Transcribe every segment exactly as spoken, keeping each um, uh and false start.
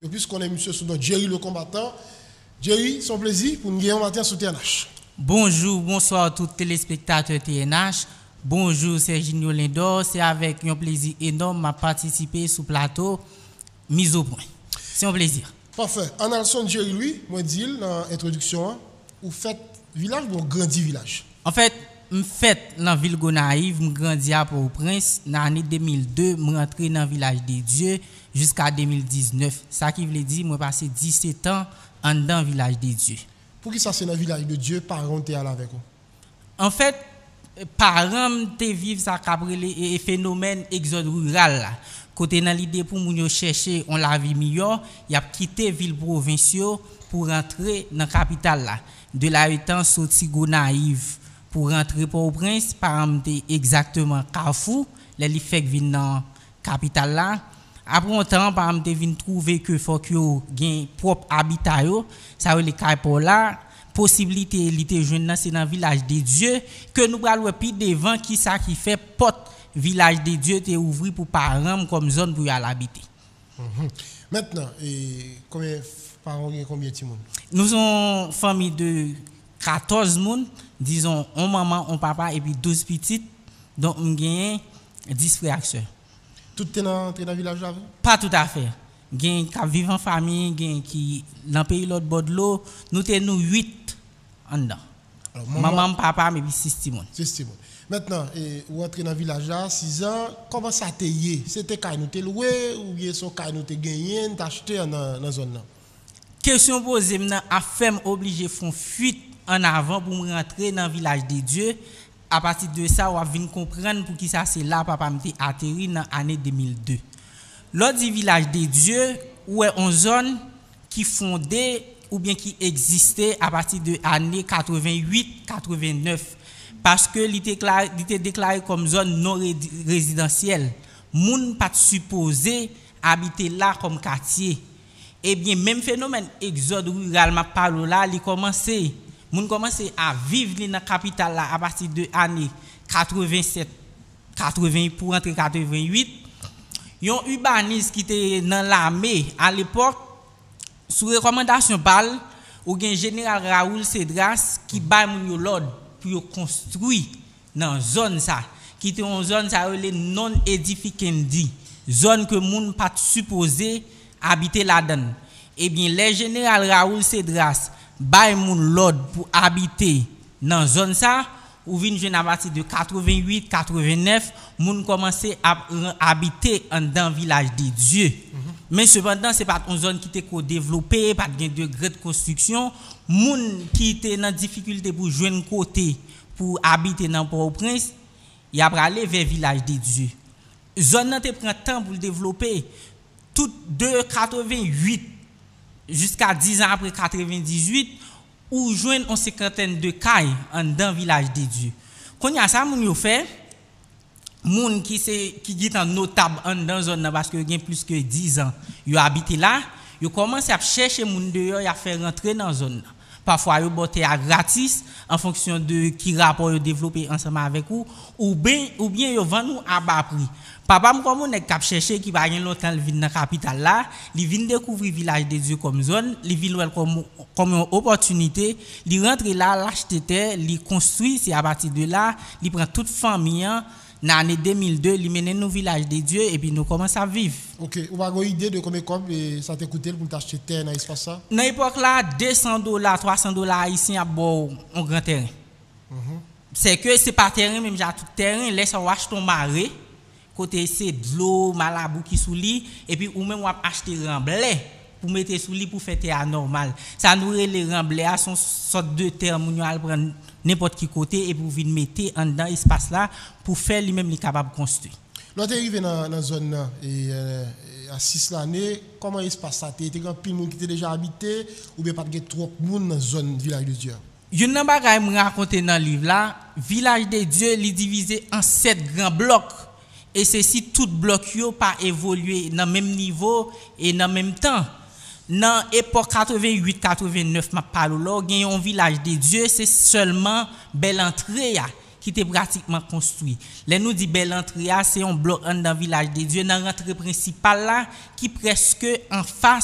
Puisqu'on est monsieur sous Jerry le combattant. Jerry, son plaisir pour nous gagner un matin sous T N H. Bonjour, bonsoir à tous les téléspectateurs T N H. Bonjour, c'est Serginho Lindor. C'est avec un plaisir énorme de participer sur le plateau Mise au point. C'est un plaisir. Parfait. Analson Jerry, lui, moi dis dans l'introduction, vous faites village ou grandi village? En fait, je fait dans la ville Gonaïve, je grandi à Port-au-Prince. Dans l'année deux mille deux, je rentré dans le village des dieux jusqu'à deux mille dix-neuf. Ça qui veut dire, je passé dix-sept ans dans le village des dieux. Pour qui ça c'est dans le village de Dieu, parents t'es allé avec vous? En fait, parents te vivent ça et phénomène exode rural là. Côté dans l'idée pour nous chercher on la vie meilleure, il a quitté ville provinciale pour rentrer dans la capitale là. De là étant sorti Gonaïve pour rentrer Port-au-Prince, par exemple exactement Carrefour, les li fait vinn dans capitale là. Après un temps par exemple vinn trouver que faut que gain propre habitat yo, ça veut les pour là, possibilité li joindre c'est dans village des dieux que nous pral puis devant qui ça qui fait porte village des dieux te ouvri pour parents comme zone pour y aller habiter. Mm-hmm. Maintenant, et combien parents combien de monde? Nous sommes famille de quatorze monde, disons un maman, un papa et puis douze petites, donc on gagne dix frères et sœurs. Tout est dans le village là? Pas tout à fait. Gagne qui vivent en famille, gagne qui dans le pays l'autre bord de l'eau, nous sommes nous huit en dedans. Alors, maman, maman, papa et puis six petits monde. six petits monde. Maintenant, vous entrez dans le village là, six ans, comment ça t'est yé? C'était quand nous t'es loué ou bien son quand nous t'es gagné, t'as acheté dans la zone là? Question posée, maintenant, a fait obligé font fuite en avant pour me rentrer dans le village des dieux. À partir de ça, on va venir comprendre pour qui ça c'est là, papa m'a atterri dans l'année deux mille deux. L'autre village des dieux, où est une zone qui fondée ou bien qui existait à partir de l'année quatre-vingt-huit quatre-vingt-neuf. Parce que il était déclaré comme zone non résidentielle. Moun pas supposé habiter là comme quartier. Eh bien, même phénomène exode rural, ma parole là, il commençait. Moun commençait à vivre dans la capitale là à partir de l'année quatre-vingt-sept quatre-vingts pour entrer quatre-vingt-huit. Yon urbaniste qui était dans l'armée à l'époque, sous recommandation par ou gen général Raoul Cédras qui bay moun l'ordre pour construire dans zone ça qui était une zone ça non édificandi, zone que moun pas supposé habiter là-dedans. Eh bien les général Raoul Cédras bay moun l'ordre pour habiter dans zone ça ou vinn jeune à partir de quatre-vingt-huit quatre-vingt-neuf moun commencer à habiter dans village des dieux. Mm-hmm. Mais cependant c'est pas une zone qui était co-développée, pas de degré de construction, moun qui était dans difficulté pour joindre côté pour habiter dans Port-au-Prince, il a aller vers village des dieux. Zone nan te prend temps pour développer tout de quatre-vingt-huit jusqu'à dix ans après quatre-vingt-dix-huit ou joindre une cinquantaine de cailles dans village des dieux. Quand y a ça moun yo fait moun qui c'est qui est notable dans zone parce que gain plus que dix ans, yo habité là, yo commence à chercher moun dehors et à faire rentrer dans zone. Parfois yo boté à gratis en fonction de qui rapport yo développer ensemble avec vous ou bien ou bien yo vend nous à bas prix. Papa m comme on est cap chercher qui va gen longtemps il vinn dans capitale là, il vinn découvrir village des dieux comme zone, il vinn comme comme une opportunité, il rentre là l'acheter terre, il construit, c'est à partir de là, il prend toute famille dans l'année deux mille deux, il mène nous village des dieux et puis nous commençons à vivre. OK, vous avez une idée de combien ça t'a coûté pour t'acheter terre dans l'espace ça? Dans l'époque là, deux cents dollars, trois cents dollars haïtiens à bon un grand terrain. Mm-hmm. C'est que c'est pas terrain même j'ai tout terrain, laisse on achète ton marais, côté c'est de l'eau, malabou qui sous lit et puis ou même on acheter remblai pour mettre sous lit pour faire terre normal. Ça nous les remblai à son sorte de terre moun yo al prendre n'importe qui côté et pour venir mettre en dedans espace là pour faire lui-même les capable construire. Là tu arrivé dans dans zone là et euh, à six l'année, comment espace ça était grand pile monde qui était déjà habité ou bien pas de trop monde dans zone village de Dieu? Yon nan bagay me raconter dans livre là, village de Dieu li divisé en sept grands blocs et ceci tout bloc yo pas évoluer dans même niveau et dans même temps. Dans l'époque quatre-vingt-huit quatre-vingt-neuf, ma parole là, il y a un village de Dieu, c'est seulement belle entrée qui était pratiquement construit. Là nous dit belle entrée, c'est un bloc dans le village de Dieu, dans l'entrée principale là, qui presque en face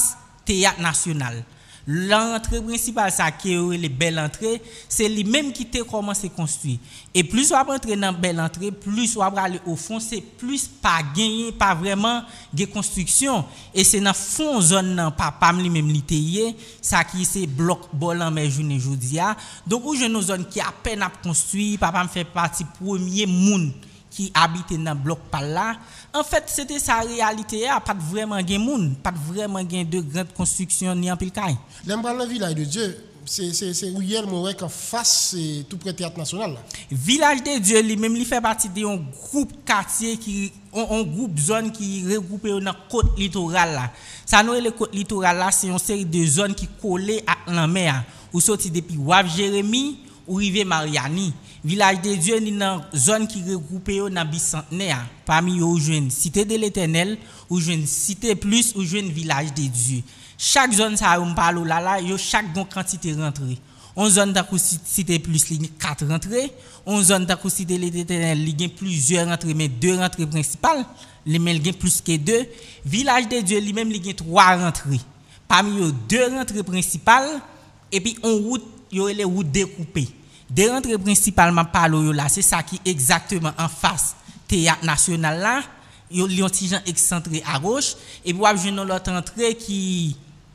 théâtre national. L'entrée principale, ça qui est les belles entrées, c'est lui-même qui t'a commencé à construire. Et plus on va entrer dans belle entrée, plus on va aller au fond, c'est plus pas gagner, pas vraiment de construction. Et c'est dans fond zone nan papa lui-même li ça qui c'est bloc bolan mais journée jodia. Donc où je une zone qui à peine à construire, papa me fait partie premier monde qui habitait dans bloc par là. En fait, c'était sa réalité, pas vraiment de monde, pas vraiment de grandes constructions ni en pile caille. L'embran le village de Dieu, c'est c'est c'est Uriel Moré en face tout près théâtre national là. Village de Dieu lui-même il fait partie d'un groupe quartier qui un groupe zone qui regroupé dans côte littorale là. Ça nous le côte littorale là, c'est une série de zones qui collées à la mer. Ou sorti depuis Wave Jérémie ou rive Mariani. Village de Dieu ni dans zone qui regroupé dans bicentenaire. Parmi eux jeune cité de l'Éternel ou jeune cité plus ou jeune village de Dieu. Chaque zone ça on parle là là, yo chaque gon quantité rentrée. On zone ta cité plus li quatre rentrées, on zone ta cité de l'Éternel li gen plusieurs rentrées mais deux rentrées principales, les men gen plus que deux. Village de Dieu lui même li gen trois rentrées. Parmi eux deux rentrées principales et puis on route yo les routes découpées. Des rentrées principalement parle là, c'est ça qui exactement en face théâtre national là, yo li un petit gens excentré à gauche et puis j'ai une autre entrée qui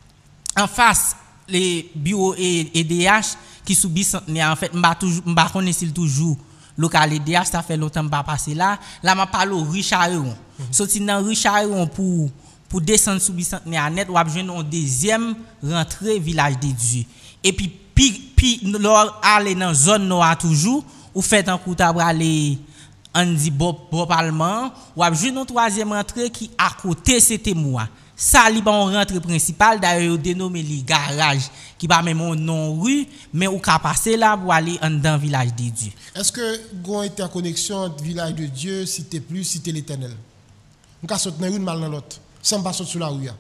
en face les bureaux et E D H qui sous bicentenaire en fait m'ba toujours m'ba connaître toujours local E D H ça fait longtemps pas passer là là m'a parlé au Richard Héron sorti dans Richard Héron pour pour descendre sous bicentenaire net ou joindre une deuxième rentrée village des Dieux et puis puis puis leur aller dans zone noire toujours ou fait un coup d'arbre aller on dit bon parlement ou joindre une troisième rentrée qui à côté c'était moi. Ça li bon rentrée principale d'ailleurs dénommé li garage qui pas même non rue mais ou ka passer là pour aller en dans village de Dieu. Est-ce que gon interconnexion entre village de Dieu, cité plus, cité l'Éternel? On ka saute dans une mal dans l'autre sans pas sauter sur la rue.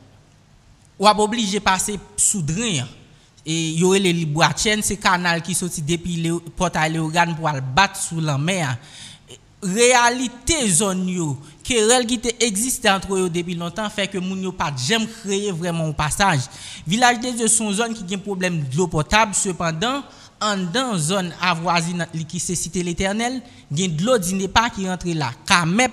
Ou a obligé passer sous drain et y aurait les boîtienne c'est canal qui sorti depuis le portail Léogane pour aller battre sous la mer. Réalité zone yo querelle qui existe entre eux depuis longtemps fait que moun yo pas jamais créer vraiment un passage. Village des Dieux sont zone qui a un problème d'eau potable cependant en dans zone avoisinante qui c'est cité l'Éternel, gen de l'eau n'est pas qui rentre là. Kamep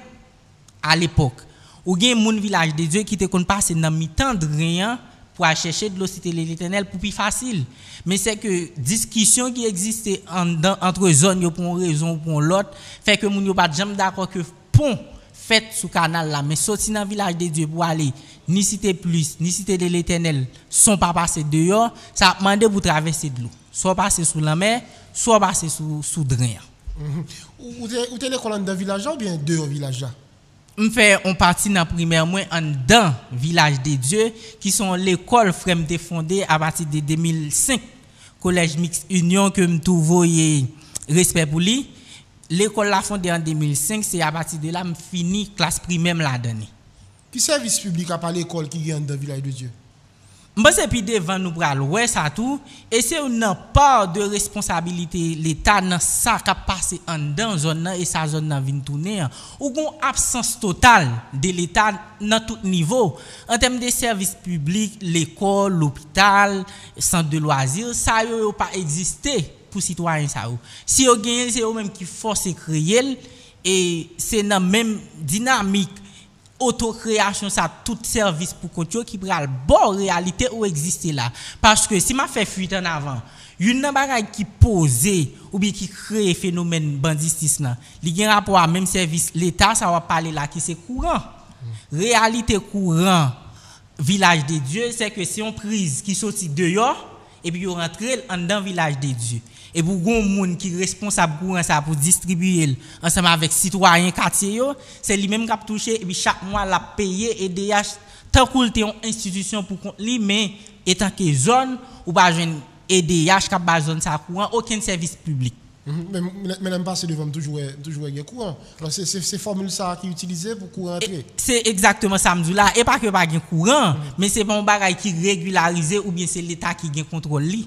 à l'époque ou gen moun village des Dieux qui te kon passer dans mi-temps de rien pour aller chercher de l'eau cité l'Éternel pour plus facile. Mais c'est que discussion qui existait en, entre zones yo pour une raison ou pour l'autre fait que moun yo pas jamais d'accord que pont fait sous canal là mais sorti dans village de Dieu pour aller ni cité plus ni cité de l'Éternel sont pas passés dehors ça demandé pour traverser de l'eau soit passer sous la mer soit passer sous sous drain. Mm-hmm. Ou ou t'es l'école dans village ou bien dehors village là? On fait on partie dans primaire moins en dans village de Dieu qui sont l'école frère m'te fondée à partir de deux mille cinq collège mixte union que me trouve respect pour lui. L'école la fondée en deux mille cinq, c'est à partir de là me fini classe primaire la donné. Qui service public à part l'école qui gagne dans village de Dieu? Moi c'est puis devant nous pral ouais ça tout et c'est une part de responsabilité l'état dans ça qui passé en dans zone et sa zone nan vinn tourner ou gon absence totale de l'état dans tout niveau en termes de services publics, l'école, l'hôpital, centre de loisirs, ça yo pas existé pour citoyens ça ou. Si yo gagne c'est eux même qui force créer et c'est dans même dynamique autocréation ça tout service pour contrôle qui pral bon réalité ou exister là parce que si m'a fait fuite en avant une bagaille qui posé ou bien qui crée phénomène banditisme là li gen rapport à même service l'état ça va parler là qui c'est courant mm. Réalité courant village de Dieu c'est que si on prise qui sorti dehors et puis on rentre en dans village de Dieu et pour gon monde qui responsable pour ça pour distribuer ensemble avec citoyens quartier yo c'est lui même qui a touché et puis chaque mois la payer E D H tant qu'il était une institution pour compte lui mais étant que zone ou pas jeune E D H qui a zone ça courant aucun service public. Mais mais même pas c'est devant toujours toujours gain courant. C'est c'est c'est formule ça qui utilisé pour courant entrer. C'est exactement ça me dit là et pas que pas gain courant mm-hmm. Mais c'est pas un bagage qui régularisé ou bien c'est l'état qui gain contrôle li.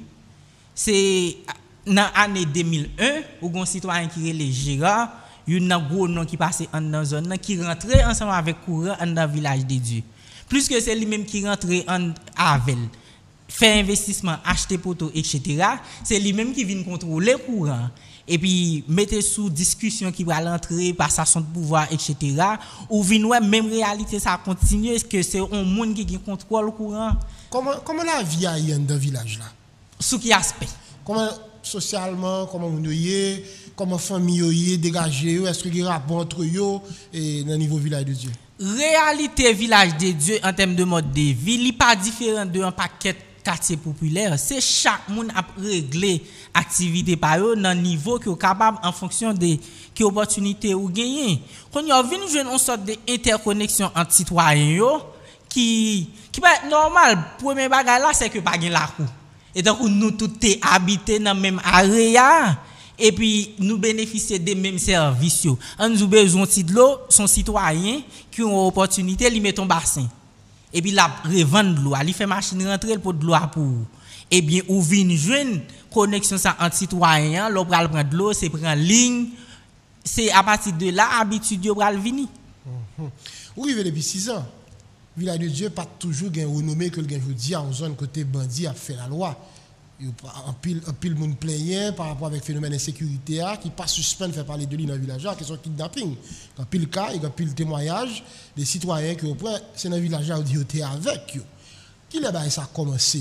C'est dans l'année deux mille un, où un citoyen qui est le Gérard, il y a un gros nom qui passe en dans zone qui rentrait ensemble avec courant dans le village de Dieu. Plus que c'est lui-même qui rentre en avel, fait investissement, acheter poteau, et cetera. C'est lui-même qui vient contrôler le courant. Et puis, mettez sous discussion qui va l'entrer, passation de pouvoir, et cetera. Ou vient même réalité, ça continue, est-ce que c'est un monde qui contrôle le courant? Comment, comment la vie a dans le village là? Sous quel aspect? Comment socialement, comment on y comment famille y est dégagée, est-ce qu'il y a un rapport entre eux et dans le niveau village de Dieu? Réalité village de Dieu en termes de mode de vie, n'est pas différent d'un paquet quartier populaire. C'est chaque monde a réglé activité par eux dans le niveau qui est capable en fonction de qui opportunité ou gagner. Quand il y a une sorte d'interconnexion entre citoyens qui qui pas normal. Premier bagage là c'est que pas gain la cour. Et donc nous tous habités dans même area et puis nous bénéficier des mêmes services. On nous besoin de l'eau, son citoyen qui ont une opportunité, lui met un bassin. Et puis la revendre de l'eau, il fait machine rentrer pour de l'eau pour. Et bien ou vinn joindre connexion ça entre citoyens, l'on pral prendre de l'eau, c'est prendre ligne, c'est à partir de là habitude yo pral venir. Oui, depuis six ans. Village de Dieu pas toujours gain renommé que le gain jodi en zone côté bandit a fait la loi. Il en pile en pile monde plaignant par rapport avec phénomène d'insécurité qui pas suspend faire parler de lui dans le village qui sont kidnapping. En pile cas, il y a pile témoignage des citoyens qui au point c'est dans le village où dit était avec eux. Qui là ça a commencé?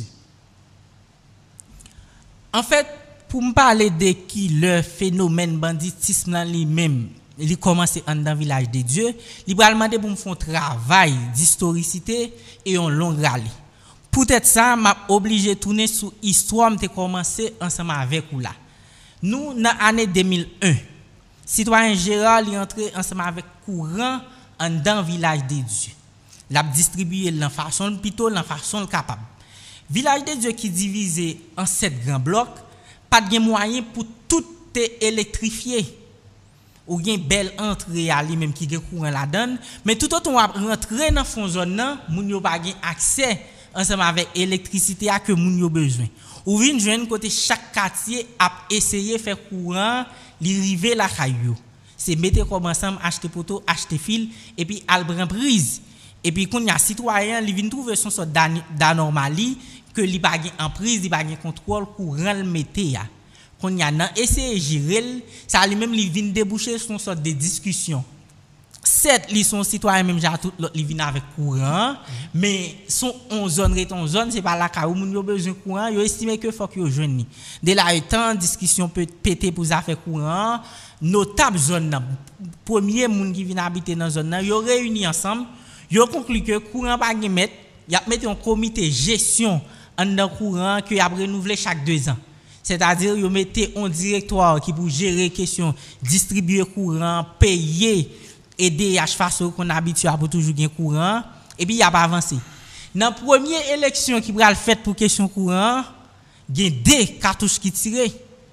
En fait, pour me parler de qui le phénomène banditisme là lui-même il commence dans le village de Dieu, il va demander pour me faire un travail d'historicité et un long rallye. Peut-être ça m'a obligé de tourner sur l'histoire de commencer ensemble avec vous là. Nous dans l'année deux mille un, citoyen Gérard est entré ensemble avec courant dans le village de Dieu. Il a distribué la façon plutôt la façon capable. Village de Dieu qui est divisé en sept grands blocs, pas de moyen pour tout électrifier. Ou bien belle entrée à lui même qui a courant la donne, mais tout autant on va rentrer dans fond zone là, moun yo pas accès ensemble avec électricité à que moun yo besoin. Ou vinn joindre côté chaque quartier a essayer faire courant, li river la caillou. C'est mettre comme ensemble acheter poteau, acheter fil et puis al prend prise. Et puis quand y a citoyen, li vinn trouver son sorte d'anormalie que li pas en prise, li pas contrôle courant le mettre ya. Quand y a nan essayer gérer ça lui même li vinn déboucher sur une sorte de discussion. Certes, li sont citoyens même ja tout l'autre li vinn avec courant, mm-hmm. mais son on zone reton zone c'est pas la ka ou moun yo besoin courant, yo estimé que faut que yo joindre. De là étant discussion peut péter pour ça faire courant, notable zone nan premier moun qui vinn habiter dans zone nan, yo réuni ensemble, yo conclu que courant pas gen mettre, y a mettre un comité gestion en dans courant que y a renouveler chaque deux ans. C'est-à-dire vous mettez un directoire qui pour gérer question distribuer courant, payer aider à façon qu'on habitue à pour toujours gain courant et puis il y a pas avancé. Dans première élection qui pral fait pour question courant, gain deux cartouches qui tiré.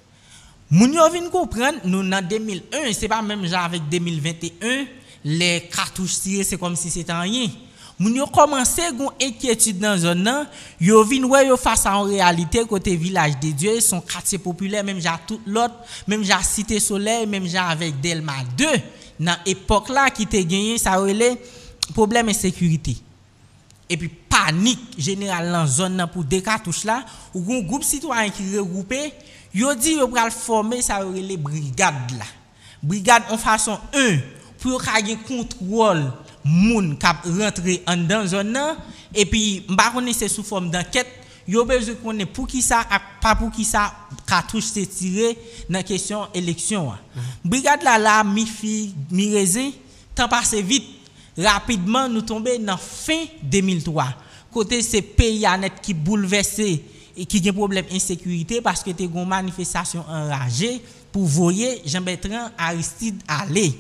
Moun yo vinn comprendre nous dans deux mille un, c'est pas même genre avec deux mille vingt et un, les cartouches tirées c'est comme si c'était rien. Moun yo commencé gon inquiétude dans zone nan, yo vinn ouais yo face à en réalité côté village de Dieu, son quartier populaire même ja tout l'autre, même ja Cité Soleil, même ja avec Delma deux, dans époque là qui te gagné ça relé problème insécurité. Et puis panique générale dans zone nan pour des cartouches là, ou gon groupe citoyen qui regroupé, yo dit yo pral former ça relé brigade là. Brigade en façon un pour qu'il contrôle moun k'ap rentrer en dans zone nan et puis m'pa connait c'est sous forme d'enquête yo besoin connait pour qui ça pas pour qui ça cartouche c'est tiré dans question élection. Mm-hmm. Brigade là là mi fi mi raisin temps passé vite rapidement nous tomber dans fin deux mille trois côté c'est pays net qui bouleversé et qui a problème insécurité parce que te gon manifestation enragée pour voyer Jean-Bertrand Aristide aller.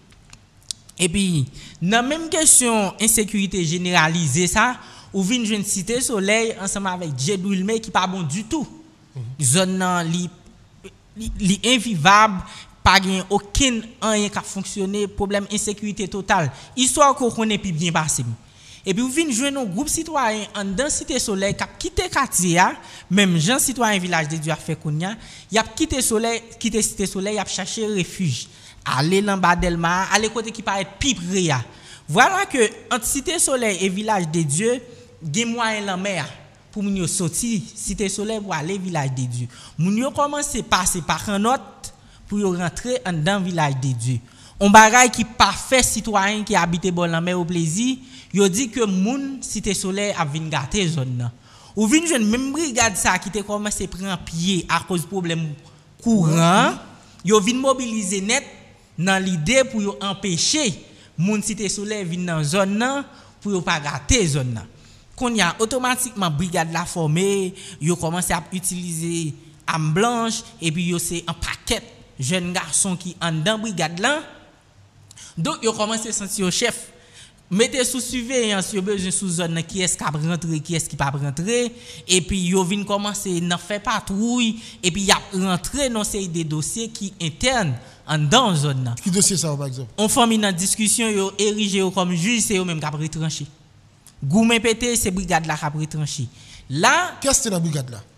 Et puis, dans la même question insécurité généralisée, ça, ou vient une Cité Soleil ensemble avec Djedouilme qui pas bon du tout. Mm-hmm. Zone nan li, li, li invivable, pas gen aucun rien qui a fonctionné, problème insécurité totale. Histoire qu'on connaît puis bien passé. Et puis, vous venez joindre un groupe citoyen en dans Cité Soleil qui a quitté quartier, même Jean citoyen village de Dieu a fait kounya, il a quitté Soleil, quitté Cité Soleil, il a cherché refuge. Aller dans bas Delma, aller côté qui paraît plus près. Voilà que entre Cité Soleil et Village des Dieux, il y a moyen la mer pour nous sortir Cité Soleil pour aller Village des Dieux. Nous commencé à passer par un autre pour rentrer dans Village des Dieux. On bagaille qui parfait citoyen qui habite bon la mer au plaisir, yo dit que moun Cité Soleil a vinn gâter zone là. Ou vinn jeune même brigade ça qui te commencé prendre pied à cause problème courant, yo vinn mobiliser net dans l'idée pour yo empêcher moun Cité Soleil vinn dans zone là pour yo pas gâter zone là. Qu'on y a automatiquement brigade la formée, yo commencé à utiliser arme blanche et puis yo c'est un paquet jeunes garçons qui en dans brigade là. Donc yo commencé à sentir au chef. Mettez sous surveillance, yo besoin sous zone qui est-ce qui va rentrer, qui est-ce qui pas rentrer et puis yo vinn commencer à faire patrouille et puis y a rentré dans ces des dossiers qui internes en dans zone là. Qui dossier ça par exemple? On forme une discussion, yo érigé comme juge, c'est eux même qui a retranché. Goumen pété, c'est brigade là qui a retranché. Là, qu'est-ce que la brigade là?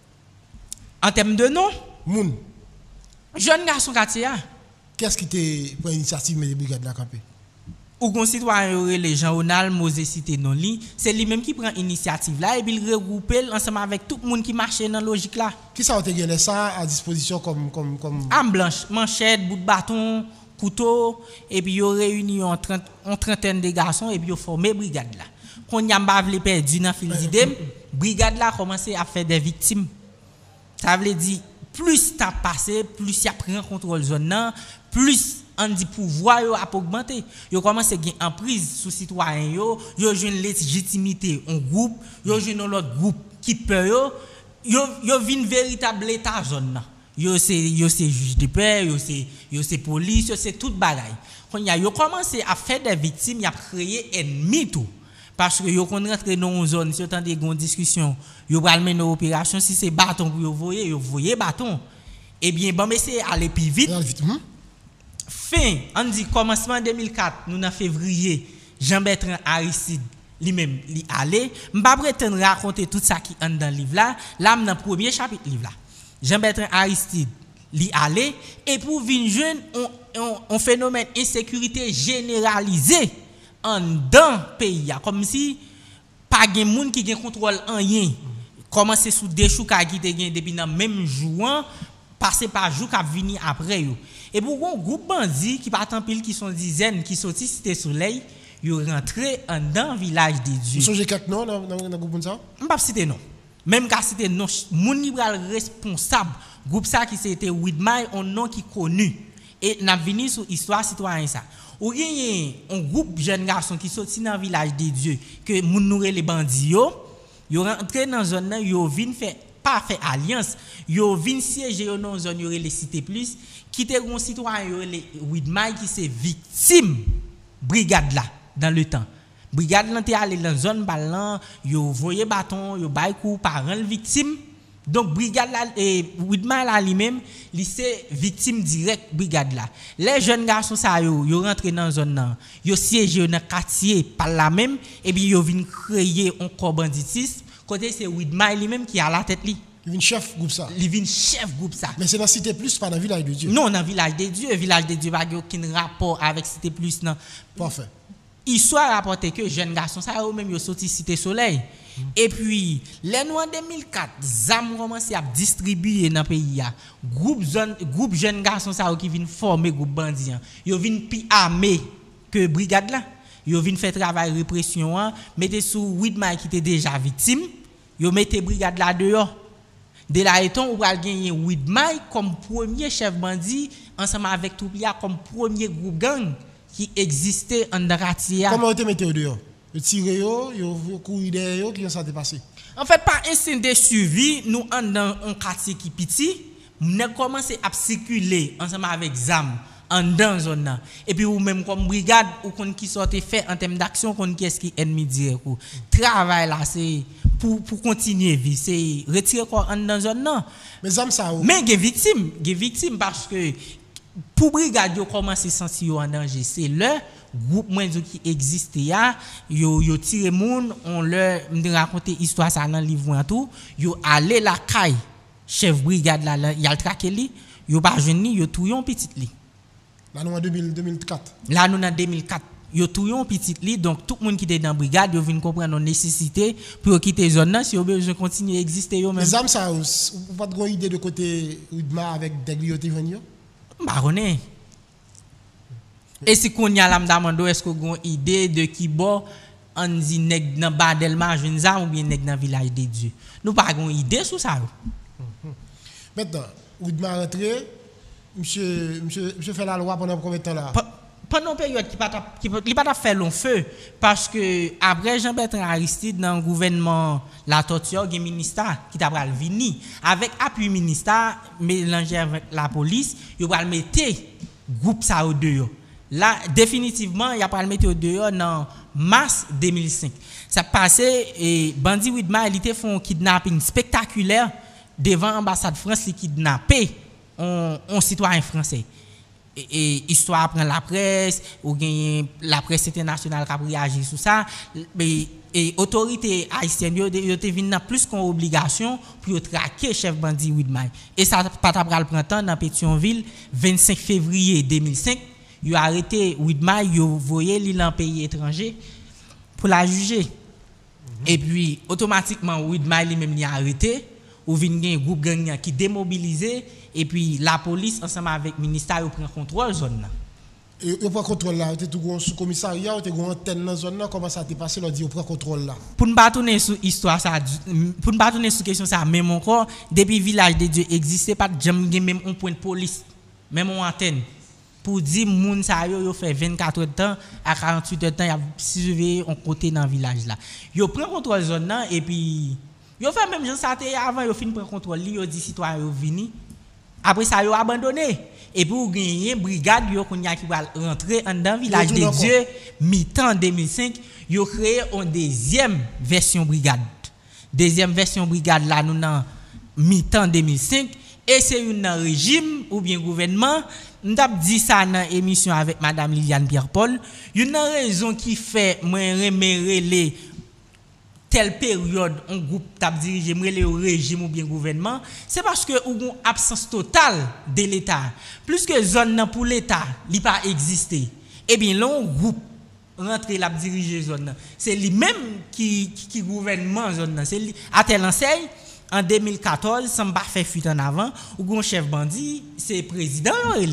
En termes de nom, Moun. Jeune garçon quartier. Qu'est-ce qui te prend l'initiative de la brigade là campé? Ou concitoyen les Jean Ronald Mosé cité non li, c'est lui-même qui prend initiative là et puis il regroupe ensemble avec tout le monde qui marche dans logique là. Qui ça te gagné ça à disposition comme comme comme arme blanche, manchette, bout de bâton, couteau et puis yo réuni en trente en trentaine de garçons et puis yo formé brigade là. Qu'on y a pas vle perdu dans fil d'idée, brigade là commencé à faire des victimes. Ça veut dire plus t'as passé, plus y a pris contrôle zone là, plus on dit pouvoir yo a augmenter. Yo commencé à gagner emprise sous citoyen yo, yo joine légitimité en groupe, yo joine l'autre groupe qui peut yo, yo yo vinn véritable état zone là. Yo c'est yo c'est juge de paix, yo c'est yo c'est police, yo c'est toute bagaille. Quand y a yo commencé à faire des victimes, y a créé ennemi tout. Parce que yo kon rentre dans une zone, si autant des gon discussion, yo pral mener opération si c'est bâton pour yo voyer, yo voyer bâton. Eh bien bon mais c'est aller plus vite. Fin, on dit commencement deux mille quatre, nous en février, Jean-Bertrand Aristide lui-même li allé, m'pa prétendre raconter tout ça qui est dans le livre là, là dans le premier chapitre livre là. Jean-Bertrand Aristide li allé et pour venir jeune on, on phénomène insécurité généralisée en dans pays comme si pas gen moun qui gen contrôle en rien. Commencer sous des chouka qui te gen depuis dans même jour passer par jour qu'a venir après yo. Et pour un groupe bandit qui part en pile qui sont dizaines qui sorti Cité Soleil, yo rentré en dans village des dieux. Vous songez quatre noms dans dans groupe ça? On pas citer non. Même ka citer non, moun li pral responsable groupe ça qui c'était Widmay un nom qui connu et n'a venu sur histoire citoyen ça. Ou gen un groupe jeune garçon qui sorti dans village des dieux que moun nou les bandits yo, yo rentré dans zone là, yo vinn faire pas fait alliance, yo vinn siéger dans zone yo les cité plus qui te gon citoyen yo les Widmay qui c'est victime brigade là dans le temps. Brigade là te allé dans zone balan, yo voyé bâton, yo bay coup parent victime. Donc brigade là et Widmay là lui-même, il c'est victime direct brigade là. Les jeunes garçons ça yo, yo rentré dans zone là, yo siégé dans quartier par là même et puis yo vinn créer un corps banditisme. Côté c'est Widmay lui-même qui a la tête li. Il vient chef groupe ça. Il vient chef groupe ça. Mais c'est dans Cité Plus, pas dans Village de Dieu. Non, dans Village de Dieu, Village de Dieu pas aucun rapport avec Cité Plus non. Parfait. Histoire rapporté que jeunes garçons ça eux même yo sorti Cité Soleil. Mm. Et puis les nous en deux mille quatre, zam commencé à distribuer dans pays ya. Groupe zone groupe jeunes garçons ça qui viennent former groupe bandit. Yo viennent pi armé que brigade là. Yo viennent faire travail répression, mettez sous Widmay qui était déjà victime, yo mettez brigade là dehors. De là étant ou pral gagner Widmay comme premier chef bandit ensemble avec Touplia comme premier groupe gang qui existait en Daratia. Comment vous mettez dehors? Vous tirez yo, vous courez derrière, qui ça s'est passé? En fait, par instinct de suivi, nous en dans un quartier qui petit, nous avons commencé à circuler ensemble avec Zam en dans zone là. Et puis ou même comme brigade ou qu'on qui sortait fait en termes d'action qu'on qui est qui ennemi direct. Travail là c'est pour pour continuer vie, c'est retirer quoi en dans zone là. Mais Zam ça. Mais des victimes, des victimes parce que pour brigade yo commencer sentir en danger, c'est le groupe moins qui existe ya, yo yo tire moun, on leur me raconter histoire ça dans livre tout, yo aller la caille chef brigade là, y a le traqué li, yo pas jeune ni, yo touyon petite li. Là nous en deux mille, deux mille quatre. Là nous en deux mille quatre. yo touyon petit li, donc tout le monde qui était dans la brigade, yo vient comprendre nos nécessités pour quitter zone là si yo besoin continuer exister yo même. Les âmes ça ou pas de idée de côté Oudma avec des gliotés venir? Bah connais. Et si qu'on y a la m'damando est-ce que vous avez une idée de qui bon on dit nèg dans Badelma jeune zam ou bien nèg dans village des dieux. Nous pas une idée sur ça. Maintenant, Oudma rentré, monsieur monsieur monsieur fait la loi pendant combien de temps là? Pendant une période qui pas qui pas fait long feu parce que après Jean-Bertrand Aristide dans le gouvernement la torture il y a ministère qui t'a pral venir avec appui ministère mélangé avec la police il va mettre groupe ça au dehors là définitivement il a pas mettre au dehors en mars deux mille cinq ça passé et bandit Widma il était fait un kidnapping spectaculaire devant l'ambassade France qui kidnappé un citoyen français. Et histoire prend la presse ou gagne la presse internationale qui a réagi sur ça mais et autorité haïtienne yo te vinn plus qu'une obligation pour traquer chef bandit Widma et ça pas t'a pral printemps dans Pétionville vingt-cinq février deux mille cinq yo arrêté Widma yo voyé li en pays étranger pour la juger mm-hmm. Et puis automatiquement Widma lui même li arrêté ou vinn gen groupe gang qui démobilisé et puis la police ensemble avec le ministère prend contrôle zone là. Et on prend contrôle là, tu es sous commissariat ou tu es en antenne dans zone là, comment ça t'est passé là dit on prend contrôle là. Pour ne pas tourner sur histoire ça pour ne pas tourner sur question ça même encore depuis village de Dieu existait pas jamais même un point de police, même une antenne pour dire moun ça yo yo fait vingt-quatre heures de temps à quarante-huit heures de temps y a surveiller on côté dans village là. Yo prend contrôle zone là et puis yo fait même gens ça avant yo fin prend contrôle li yo dit citoyen yo vini. Après ça yo abandonné et pour gagner brigade yo konya qui va rentrer dans village de Dieu mi-temps deux mille cinq yo créé une deuxième version brigade deuxième version brigade là nous dans mi-temps deux mille cinq et c'est un régime ou bien gouvernement m't'a dit ça dans émission avec madame Liliane Pierre-Paul une raison qui fait moi remérer les telle période un groupe t'a dirigé le régime ou bien gouvernement c'est parce que ou une absence totale de l'état plus que zone pour l'état il pas existé et bien là un groupe rentrer la diriger zone c'est lui même qui qui, qui gouvernement zone c'est à telle enseigne en deux mille quatorze ça pas fait fuite en avant ou un chef bandit c'est président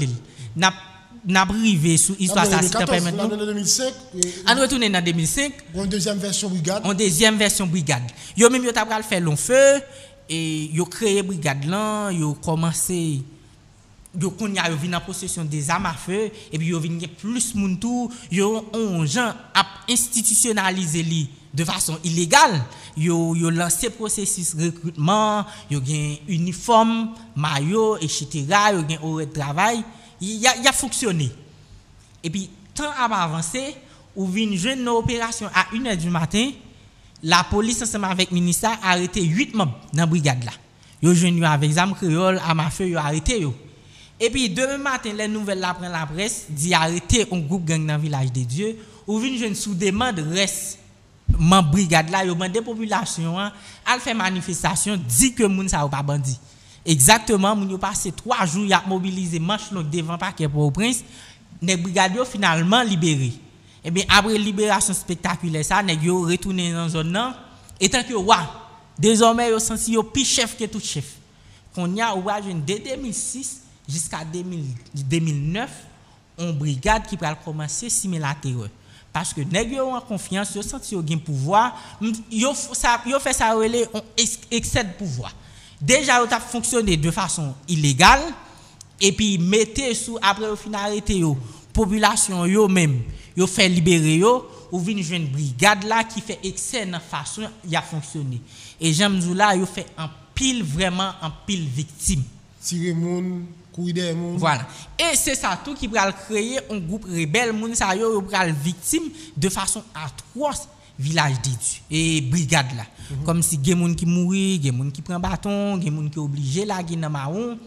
n'a n'a privé sous histoire ça c'est permet en deux mille cinq on retourner dans deux mille cinq une deuxième version brigade en deuxième version brigade yo même yo t'a pral faire long feu et yo créé brigade là yo commencé yo konya yo vinn en possession des armes à feu et puis yo vinn plus moun tout yo on gens a institutionnaliser li de façon illégale yo yo lancé processus recrutement yo gen uniforme maillot et cetera yo gen horaire de travail il a, il a fonctionné. Et puis, tant à avancer, ou vient jeune une opération à une heure du matin, la police ensemble avec le ministère a arrêté huit membres dans la brigade là. Yo jeune avec zam créole à ma feu yo arrêté yo. Et puis demain matin les nouvelles là prend la presse dit arrêter un groupe gang dans village des dieux, ou vient jeune sous demande reste membre brigade là yo demande population a faire manifestation dit que moun ça pas bandit. Exactement, moun yo passé trois jours y a mobilisé manche longue devant parquet pour au prince, les brigades finalement libéré. Et bien après libération spectaculaire ça nèg yo retourné dans zone là étant que wa désormais yo senti yo pi chef que tout chef. Qu'on y a ou de deux mille six jusqu'à deux mille neuf on brigade qui va commencer simuler la terreur parce que nèg yo en confiance yo senti yo gain pouvoir yo ça yo fait ça relé on excès de pouvoir. Déjà yo t'a fonctionné de façon illégale et puis mettez sous après au final arrêté yo population yo même yo fait libérer yo ou vinn joindre brigade là qui fait excellente façon y a fonctionné et j'aime là yo fait en pile vraiment en pile victime tirer moun couider moun voilà et c'est ça tout qui va créer un groupe rebelle moun ça yo pral victime de façon atroce village d'études et brigade là mm-hmm. Comme si gen moun qui mouri gen moun qui prend bâton gen moun qui obligé là gen dans marron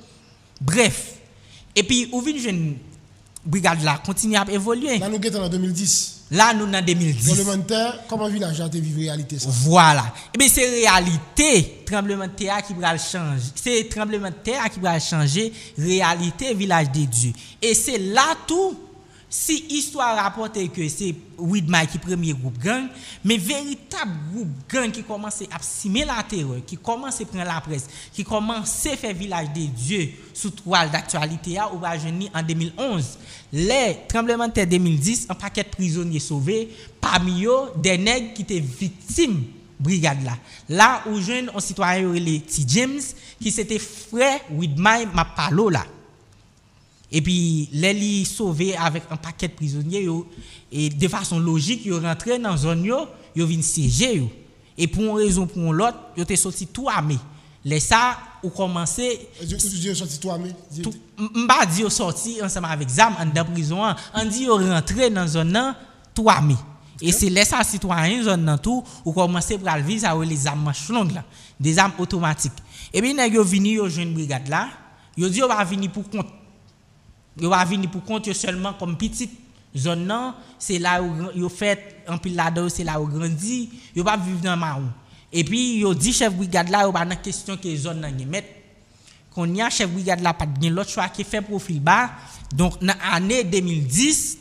bref et puis ou vinn jeune brigade là continue à évoluer là nous sommes en deux mille dix là nous dans deux mille dix tremblement comment village a vivre réalité ça voilà et bien c'est réalité tremblement de terre qui va changer c'est tremblement de terre qui va changer réalité village des dieux et c'est là tout si histoire rapporte que c'est Widmay qui premier groupe gang, mais véritable groupe gang qui commence à simer la terreur, qui commence à prendre la presse, qui commence à faire village des dieux sous toile d'actualité au Bajeni en deux mille onze. Les tremblements de terre deux mille dix, un paquet de prisonniers sauvés, parmi eux des nègres qui étaient victimes brigade là. Là où jeune un citoyen les T. James qui s'était frère Widmay Mapalo là. Et puis, les li sauvé avec un paquet de prisonniers, yo, et de façon logique, ils rentré dans la zone, ils viennent siéger. Et pour une raison ou pour l'autre, ils sont sortis tout armés. Les ça, ont commencé. Ils sont sortis tout armés? Je ne pas dire qu'ils sont sortis ensemble avec Zam, en dans prison. On dit qu'ils sont rentrés dans la zone tout armés. Et c'est les ça, citoyens, zone dans tout, ou commencé pour aller vivre avec les armes manches longues, là, des armes automatiques. Et puis, ils sont venus aux jeunes brigades là, ils ont dit qu'ils vont venir pour compte. Yo va venir pour compte seulement comme petite zone non, c'est là où yo fait en pile là-dedans, c'est là où grandi, yo pas vivre dans marron. Et puis yo dit chef brigade là, yo pas dans question que zone nan mettre qu'on y a chef brigade là pas de l'autre choix qui fait profil bas. Donc dans année deux mille dix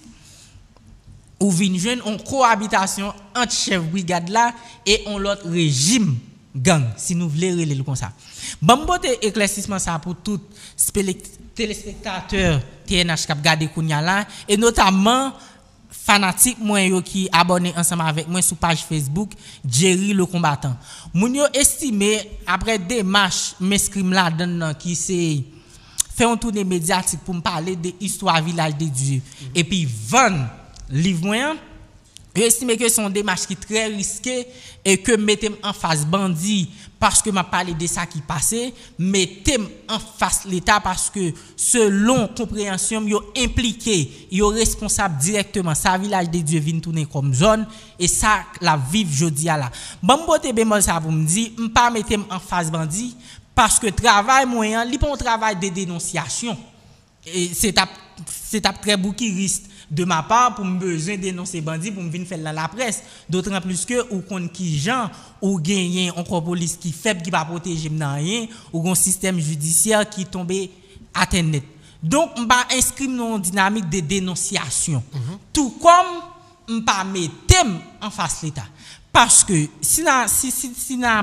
ou vinn jeune en cohabitation entre chef brigade là et on l'autre régime gang si nous voulons relayer comme ça. Bon bote éclaircissement ça pour tout téléspectateurs T N H k'ap gade kounya là et notamment fanatique moi yo qui abonné ensemble avec moi sur page Facebook Jerry le combattant. Moun yo estimé après démarche m'escrime là dedans qui c'est fait un tournée médiatique pour me parler de histoire village des dieux mm-hmm. et puis vendre livre moyen. Je estime que son démarche qui est très risquée et que mettez en face bandit parce que m'a parlé de ça qui passait, mettez en face l'État parce que selon compréhension, yo impliqué, yo responsable directement ça village des dieux vient tourner comme zone et ça la vive jodi à là. Bon bote bémol ça pour me dire, m'pas mettez en face bandit parce que travail moyen, li pas un travail de dénonciation. Et c'est c'est très bouquiriste de ma part pour me besoin dénoncer bandit pour me venir faire dans la presse d'autant plus que ou kon qui gens ou gagner encore police qui faible qui pas protéger nan rien ou un système judiciaire qui tombé à terre net. Donc on va inscrire dans une dynamique de dénonciation mm-hmm. tout comme on pas mettre en face l'état parce que si na si si si na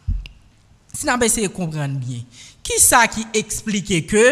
si na essayer de comprendre bien qui ça qui explique que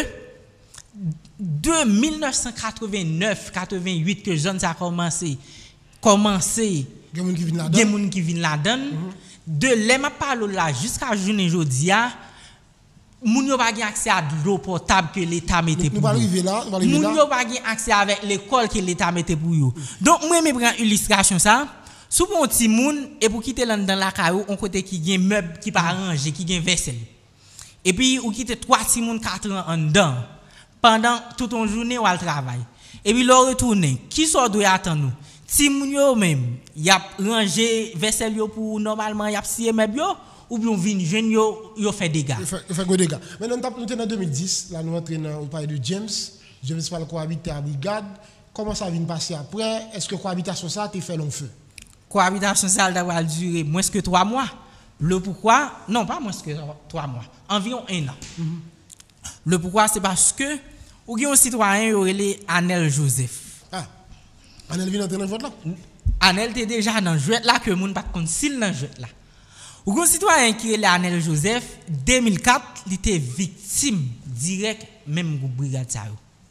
de mille neuf cent quatre-vingt-neuf quatre-vingt-huit que jeune ça a commencé commencé gen moun ki vinn la donne gen moun ki vinn la donne de les m'a parle là jusqu'à journée jodia moun yo pas gen accès à de l'eau potable que l'état mettait pour nous arriver là nous arriver là moun yo pas gen accès avec l'école que l'état mettait pour yo donc moi me prend illustration ça sous bon petit moun et pour quitter dans la caillou on côté qui gen meuble qui pas arrangé qui gen vaisselle et puis ou quitter trois petit moun quatre ans en dedans pendant toute une journée ou al travail et puis le retourner qui soit doit attendre nous si moun yo même y a ranger vaisselle yo pour normalement y a scier meuble yo ou bien vinn jeune yo yo fait dégâts il fait gros dégâts maintenant nous sommes en deux mille dix là nous entrons dans on parle de James James parle cohabiter à brigade comment ça vient passer après est-ce que cohabitation ça t'es fait long feu cohabitation ça doit durer moins que trois mois le pourquoi non pas moins que trois mois environ un an mm-hmm. Le pourquoi c'est parce que ou gen un citoyen relé Anel Joseph. Ah. Anel vient entrer dans vote là. Anel était déjà dans jouet là que moun pas compte s'il dans jouet là. Ou gen un citoyen qui relé Anel Joseph deux mille quatre, il était victime direct même groupe brigade ça yo.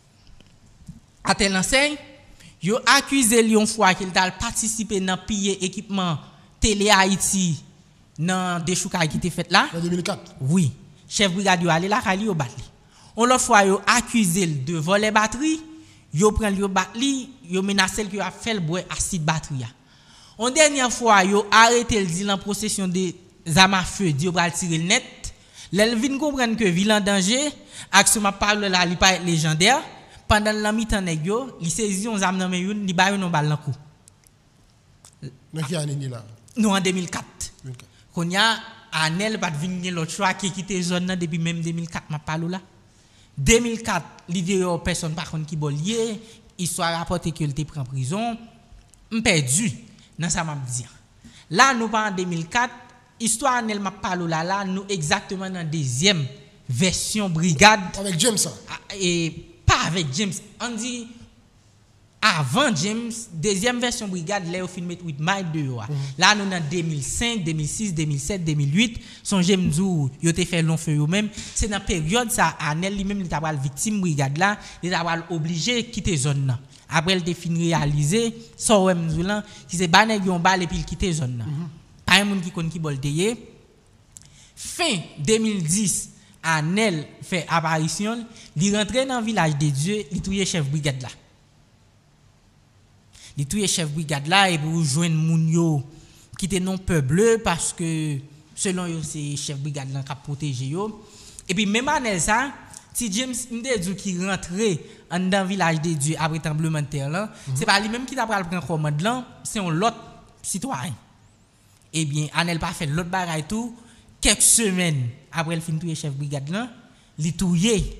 À tel enseigne, yo accusé li une fois qu'il t'a participé dans piller équipement Télé Haïti dans des choukay qui était fait là. En deux mille quatre. Oui. Chef brigade yo allé là kali yo bat li. On l'autre fois yo accusé de voler batterie, yo prend yo bat li, yo menacé que a fait le bois acide batterie. On dernière fois yo arrêté le dit en possession des armes à feu, dit yo pral tirer net. L'el vinn comprendre que ville en danger, action m'a parle là li pas légendaire. Pendant la mi-temps nèg yo, il saisit on arme dans main youn, li ba yon balle dans cou. Dans qui année là? Non en deux mille quatre. Qu'on y a Anel pas venir l'autre choix qui quitter zone là depuis même deux mille quatre m'a parlé là. deux mille quatre, l'idée personne par contre qui bollier, histoire rapporté qu'il était pris en prison, m perdu dans ça m'a dire. Là nous pas en deux mille quatre, histoire Anel m'a parlé là là, nous exactement dans deuxième version brigade avec James ça. Et pas avec James, on dit avant James, deuxième version brigade, là, au filmé with my deux. Mm-hmm. Là, nous dans deux mille cinq, deux mille six, deux mille sept, deux mille huit, son James où il a fait long feu eux-même. C'est dans la période, ça, Anel lui-même, il a victime brigade là, il a obligé de quitter zone là. Après, il a fini réalisé, ça, ouais, là, qui s'est banné yon balle et puis il quitte zone là. Pas un monde qui connaît qui bol teye. Fin deux mille dix, Anel fait apparition, il rentre dans le village de Dieu, il touye chef brigade là. Il touye chef brigade là et pour joindre moun yo qui était non peuple bleu parce que selon eux c'est chef brigade là qui a protégé yo. Et puis même Anel ça, si James Ndedou qui rentrait dans le village de Dieu après tremblement de terre là, mm-hmm. c'est pas lui même qui t'a pris le commande là, c'est un autre citoyen. Eh bien, Anel pas fait l'autre bagaille tout. Quelques semaines après le fin touyer chef brigade là, li touyer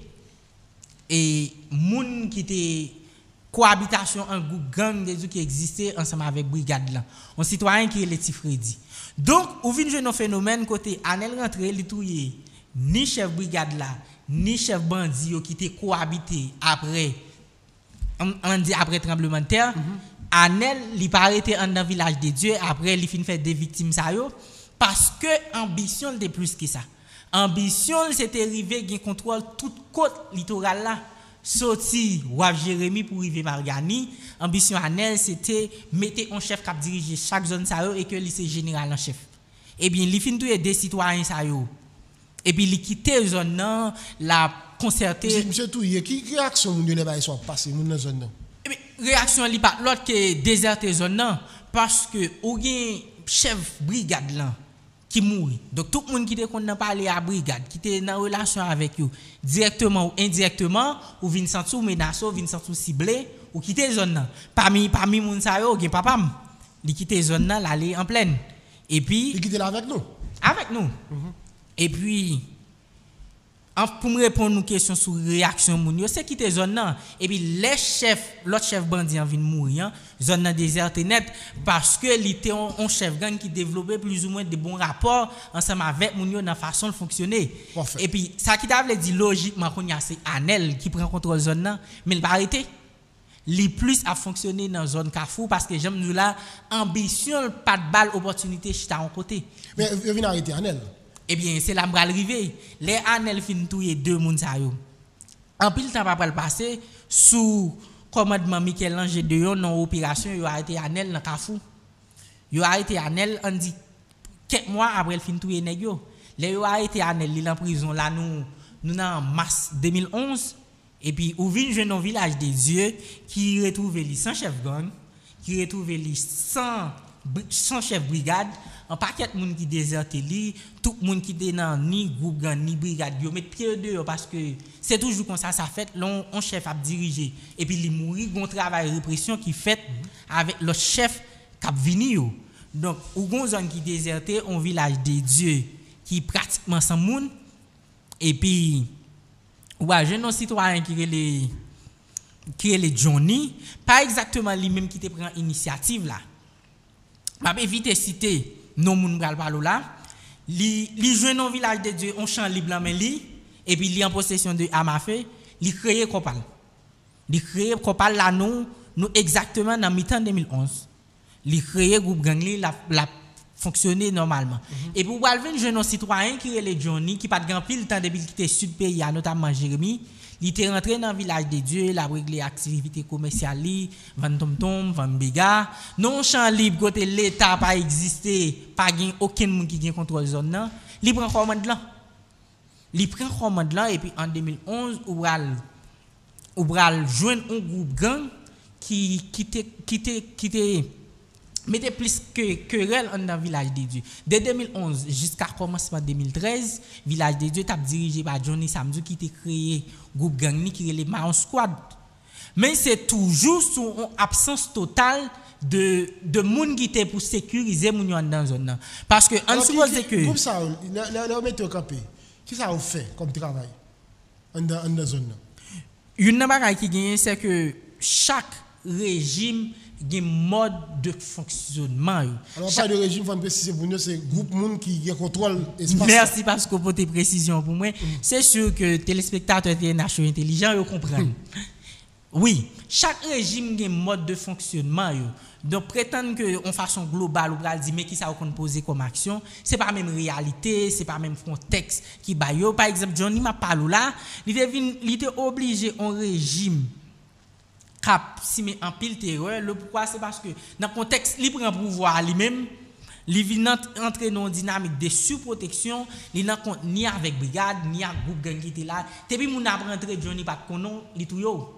et moun qui était cohabitation en groupe gang des qui existait ensemble avec brigade là. Un citoyen qui est le petit Freddy. Donc, ou vinn jeune phénomène côté Anel rentré li touyer ni chef brigade là, ni chef bandit qui était cohabité après on, on dit après tremblement de terre. Mm-hmm. Anel li pas arrêté dans le village de Dieu après li fin fait des victimes ça yo parce que ambition était plus que ça. Ambition c'était arriver gain contrôle toute côte littorale là sorti Waf Jérémy pour arriver Margani. Ambition Anel c'était mettre un chef qui diriger chaque zone ça yo et que li c'est général en chef. Et bien li fin touyer des citoyens ça yo. Et puis li quitter zone là la concerter. Monsieur Touye qui réaction moun ne pas sont passé moun dans zone là. Réaction li pas l'autre que déserter zone là parce que ou gen chef brigade là qui mourit. Donc tout le monde qui était qu'on parler à brigade, qui était dans relation avec eux directement ou indirectement ou vinn sentou menace ou vinn sentou ciblé ou quitter zone là. Parmi parmi moun sa yo gen papam, li quitter zone là l'aller en pleine. Et puis il quitter là avec nous. Avec nous. Mm-hmm. Et puis pour me répondre aux questions sur réaction moun yo c'est quitter zone là et puis les chefs l'autre chef bandit en vient mourir zone là déserte net parce que il était un chef gang qui développait plus ou moins de bons rapports ensemble avec moun yo dans façon de fonctionner. Parfait. Et puis ça qui t'avait dit logiquement qu'on y a c'est Anel qui prend contrôle zone là mais il pas arrêter li plus à fonctionner dans zone Carrefour parce que j'aime nous là ambition pas de balle opportunité chita en côté mais il vient arrêter Anel. Eh bien, c'est là m'bral rivé. Les Anel fin touyer deux moun sa yo. En pile temps pas le passer sous commandement Michel-Ange de yon dans opération yo arrêté Anel dans Carrefour. Yo arrêté Anel on dit quelques mois après le fin touyer nèg yo. Les yo arrêté Anel li en prison là nous nous en mars deux mille onze et puis ou vinn jeune dans village des dieux qui retrouve li sans chef gang, qui retrouve li sans sans chef brigade. Un paquet de monde qui déserte li, tout monde qui est dans ni groupe gang ni brigade, yo met pied dehors parce que c'est toujours comme ça ça fait l'on on chef a diriger et puis il mourir gon travail répression qui fait avec le chef qui vini yo. Donc ou gon zone qui déserté un village des dieux qui pratiquement sans monde et puis ou a jeune citoyen qui les qui les Johnny, pas exactement lui même qui te prend initiative là. M'a éviter citer non moun pral parler là li li joine dans village de Dieu on champ libre mais li et puis li en possession de Amafé li créer Kopal li créer Kopal là nous nous exactement dans mi-temps deux mille onze li créer groupe gang li la, la fonctionner normalement mm-hmm. Et pour Walvin jeune citoyen qui relè Johnny qui pas de grand pile temps depuis quitter sud pays notamment Jérémy. Il était rentré dans le village de Dieu, il a réglé activités commerciales, vendre tom-tom, vendre béga. Non champ libre côté l'État pas existé, pas gain aucun monde qui gain contrôle zone là. Il prend commande là. Il prend commande là et puis en deux mille onze ou bral ou bral joindre un groupe gang qui qui qui qui mettez plus que querelle dans le village de Dieu. De deux mille onze jusqu'à commencement deux mille treize, village de Dieu t'a dirigé par Johnny Samdou qui était créé groupe gang ni qui est les Mahon Squad. Mais c'est toujours sous une absence totale de de monde qui était pour sécuriser moun yo dans zone parce que on suppose que groupe ça là mettre au campé. Qui ça vous fait comme travail en dans zone là? Une bagaille qui gagne c'est que chaque régime des modes de fonctionnement. Alors, pas de régime, il faut préciser pour nous, c'est groupe monde qui contrôle l'espace. Merci parce que vous avez précision pour moi. Mm. C'est sûr que les téléspectateurs T N H intelligents, ils comprennent. Oui, chaque régime a un mode de fonctionnement. Yo. Donc, prétendre que en façon globale, ou dire, mais qui ça qu'on pose comme action, c'est pas la même réalité, c'est pas le même contexte qui ba yo. Par exemple, Johnny m'a parlé là, il était obligé en régime cap si mais en pile terreur. Le pourquoi c'est parce que dans le contexte, il prend pouvoir lui-même. Il vient entrer dans une dynamique de surprotection, il n'a compte ni avec brigade, ni avec groupe gang qui était là. Depuis mon a rentré Johnny pas konon, li tout yo.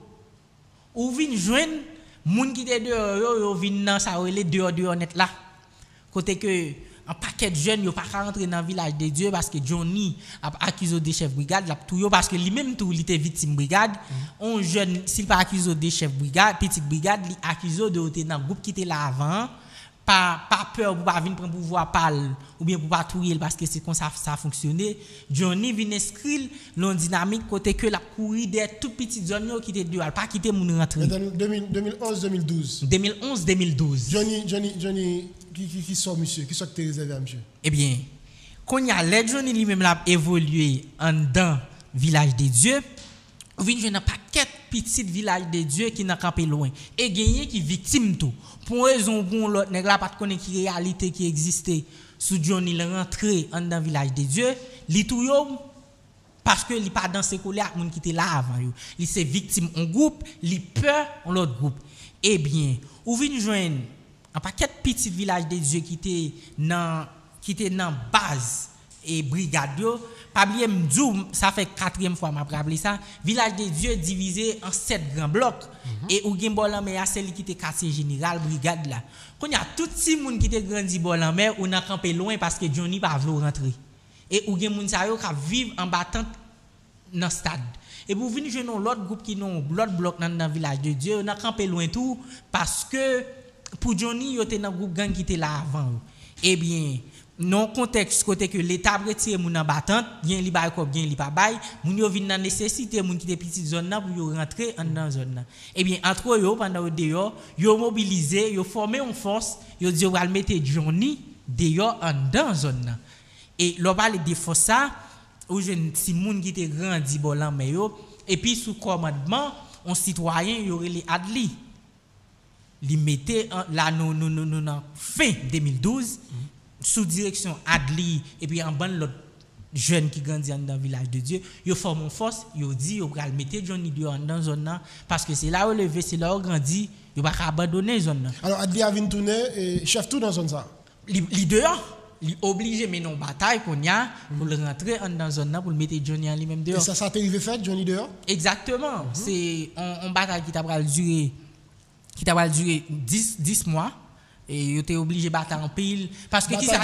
Ou vinn joindre moun qui était dehors yo, yo vinn dans ça relé dehors dehors net là. Côté que un paquet de jeunes yo pas rentrer dans village de Dieu parce que Johnny a accusé des chefs brigade là tout yo parce que lui même tout il était victime brigade. On jeune s'il pas accusé des chefs brigade, petite brigade, il accusé de était dans groupe qui était là avant. Pas, pas peur pour pas venir prendre pouvoir parler ou bien pour pas touiller parce que c'est comme ça ça fonctionner. Johnny vient inscrire dans dynamique côté que la courir des toutes petites zones qui étaient dehors pas quitter moun rentrer. deux mille onze deux mille douze. deux mille onze deux mille douze. Johnny Johnny Johnny qui qui qui sort monsieur, qui sort réservé à monsieur. Eh bien, quand il y a l'aide Johnny lui-même l'a évolué en dans village des dieux. Ou vient jeune paquet petit village de Dieu qui n'a campé loin et gagné qui victime tout pour raison bon l'autre nèg là pas connaître qui réalité qui existait sous Johnny le rentrer en dans village de Dieu li tout yo parce que li pas dans ces colère moun qui était là avant yo li c'est victime en groupe li peur en l'autre groupe. Eh bien ou vient joindre un paquet petit village de Dieu qui était dans qui était dans base et brigade yo Pablier m'dou, ça fait quatrième fois m'a rappelé ça. Village de Dieu divisé en sept grands blocs. Mm-hmm. Et ou gen bolan mais celle qui était quartier général brigade là. Quand y a tout si moun qui était grandi bolan mais on a campé loin parce que Johnny pas vle rentrer. Et ou gen moun sa yo ka vivre en battant dans stade. Et pour venir jouer dans l'autre groupe qui non l'autre bloc dans le village de Dieu, on a campé loin tout parce que pour Johnny yo était dans groupe gang qui était là avant. Eh bien non contexte côté que l'état retire moun en battante bien li bay kop bien li pa bay moun yo vinn dans nécessité moun qui des petites zones là pour yo rentrer en dans zone là. Eh bien entre yo pendant yo dehors yo mobiliser yo former une force yo dit yo va mettre Johnny dehors en dans zone là. Et l'on parle de force ça ou jeune si moun qui était grandi bolan mais yo et puis sous commandement on citoyen yo relé Adli li mettait là non non non non fin deux mille douze mm-hmm. Sous direction Adli et puis en ban l'autre jeune qui grandit dans le village de Dieu, yo forme une force, yo dit yo pral mettre Johnny dehors dans zone là parce que c'est là où levé, c'est là où grandi, yo pas abandonner zone là. Alors Adli a vinn tourner et chef tout dans zone ça. Li, li dehors, li obligé mais non bataille qu'on y a pour le rentrer dans zone là pour le mettre Johnny en lui-même dehors. Et ça ça t'est arrivé fait Johnny dehors? Exactement, mm-hmm. C'est on bataille qui t'a pral durer qui t'a pral durer dix mois. Et il était obligé de battre en pile parce que qui ça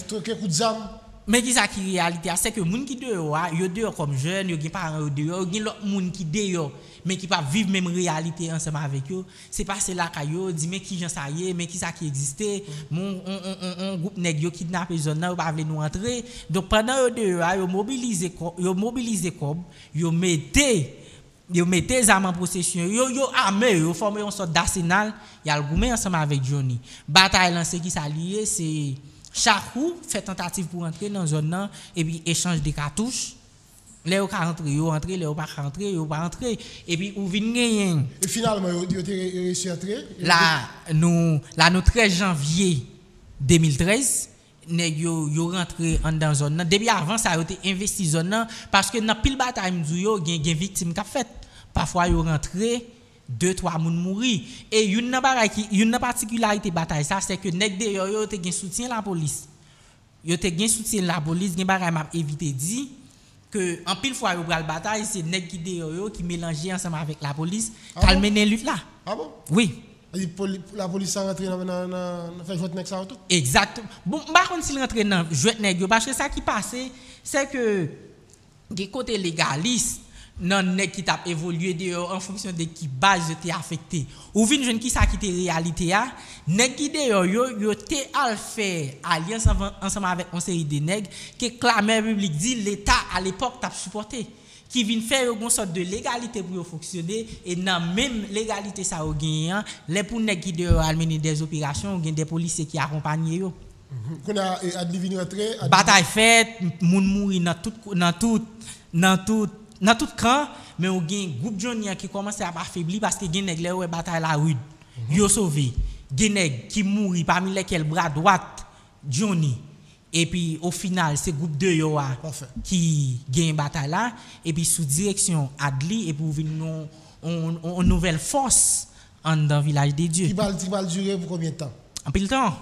mais qui ça qui réalité c'est que moun qui dehors yo dehors comme jeune yo gen parents dehors gen l'autre moun qui dehors mais qui pas vivre même réalité ensemble avec eux c'est passé là kayo dit mais qui gens ça y est mais qui ça qui existait mon on on on groupe nèg yo kidnapper zone là pas veut nous entrer donc pendant yo dehors yo mobiliser yo mobiliser comme yo mettez yo mettez les armes en possession yo yo armé yo formé une sorte d'arsenal y a le goumé ensemble avec Johnny bataille lancée qui s'allié c'est Chacou fait tentative pour entrer dans zone là et puis échange de cartouches les yo ka rentrer yo entrer les yo pas rentrer yo pas rentrer et puis ou vinn gagner et finalement yo yo réussi à entrer là nous là nous treize janvier deux mille treize nèg yo yo rentré en dans zone là depuis avant ça yo été investi zone là parce que dans pile bataille m'dou yo gen gen victime qu'a fait parfois yo rentré deux trois moun mouri et une nan bagay qui une particularité bataille ça c'est que nèg de yo yo te gen soutien la police yo te gen soutien la police gen bagay m'a éviter dit que en pile fois yo pral bataille c'est nèg qui de yo qui mélanger ensemble avec la police k'al mener lutte là. Ah bon? Oui. La police a rentré dans dans faire jouer nèg ça tout. Exactement. Bon par contre s'il rentre dans jouer nèg parce que ça qui passé c'est que des côté légaliste non nèg qui t'a évolué dehors en fonction de qui base était affecté ou vinn jeune qui ça qui était réalité a nèg qui dehors yo yo té al faire alliance ensemble avec une série de nèg que clameur public dit l'état à l'époque t'a supporté qui vinn faire une sorte de légalité pour fonctionner et dans même légalité ça au gagnant les pour nèg qui dehors al mener des opérations gagne des policiers qui accompagner yo qu'on a Adli vinn rentrer bataille faite moun mouri dans tout dans tout dans tout dans tout camp, mais on gagne groupe Johnny qui commence à affaiblir parce que gagne nèg là ouais bataille la rude. Yo sauvé. Gagne nèg qui mourit parmi lesquels bras droite Johnny. Et puis au final c'est groupe deux yo qui gagne bataille là et puis sous direction Adli et pour venir une nouvelle force en dans village des dieux. Qui va qui va durer pour combien de temps? En pile temps.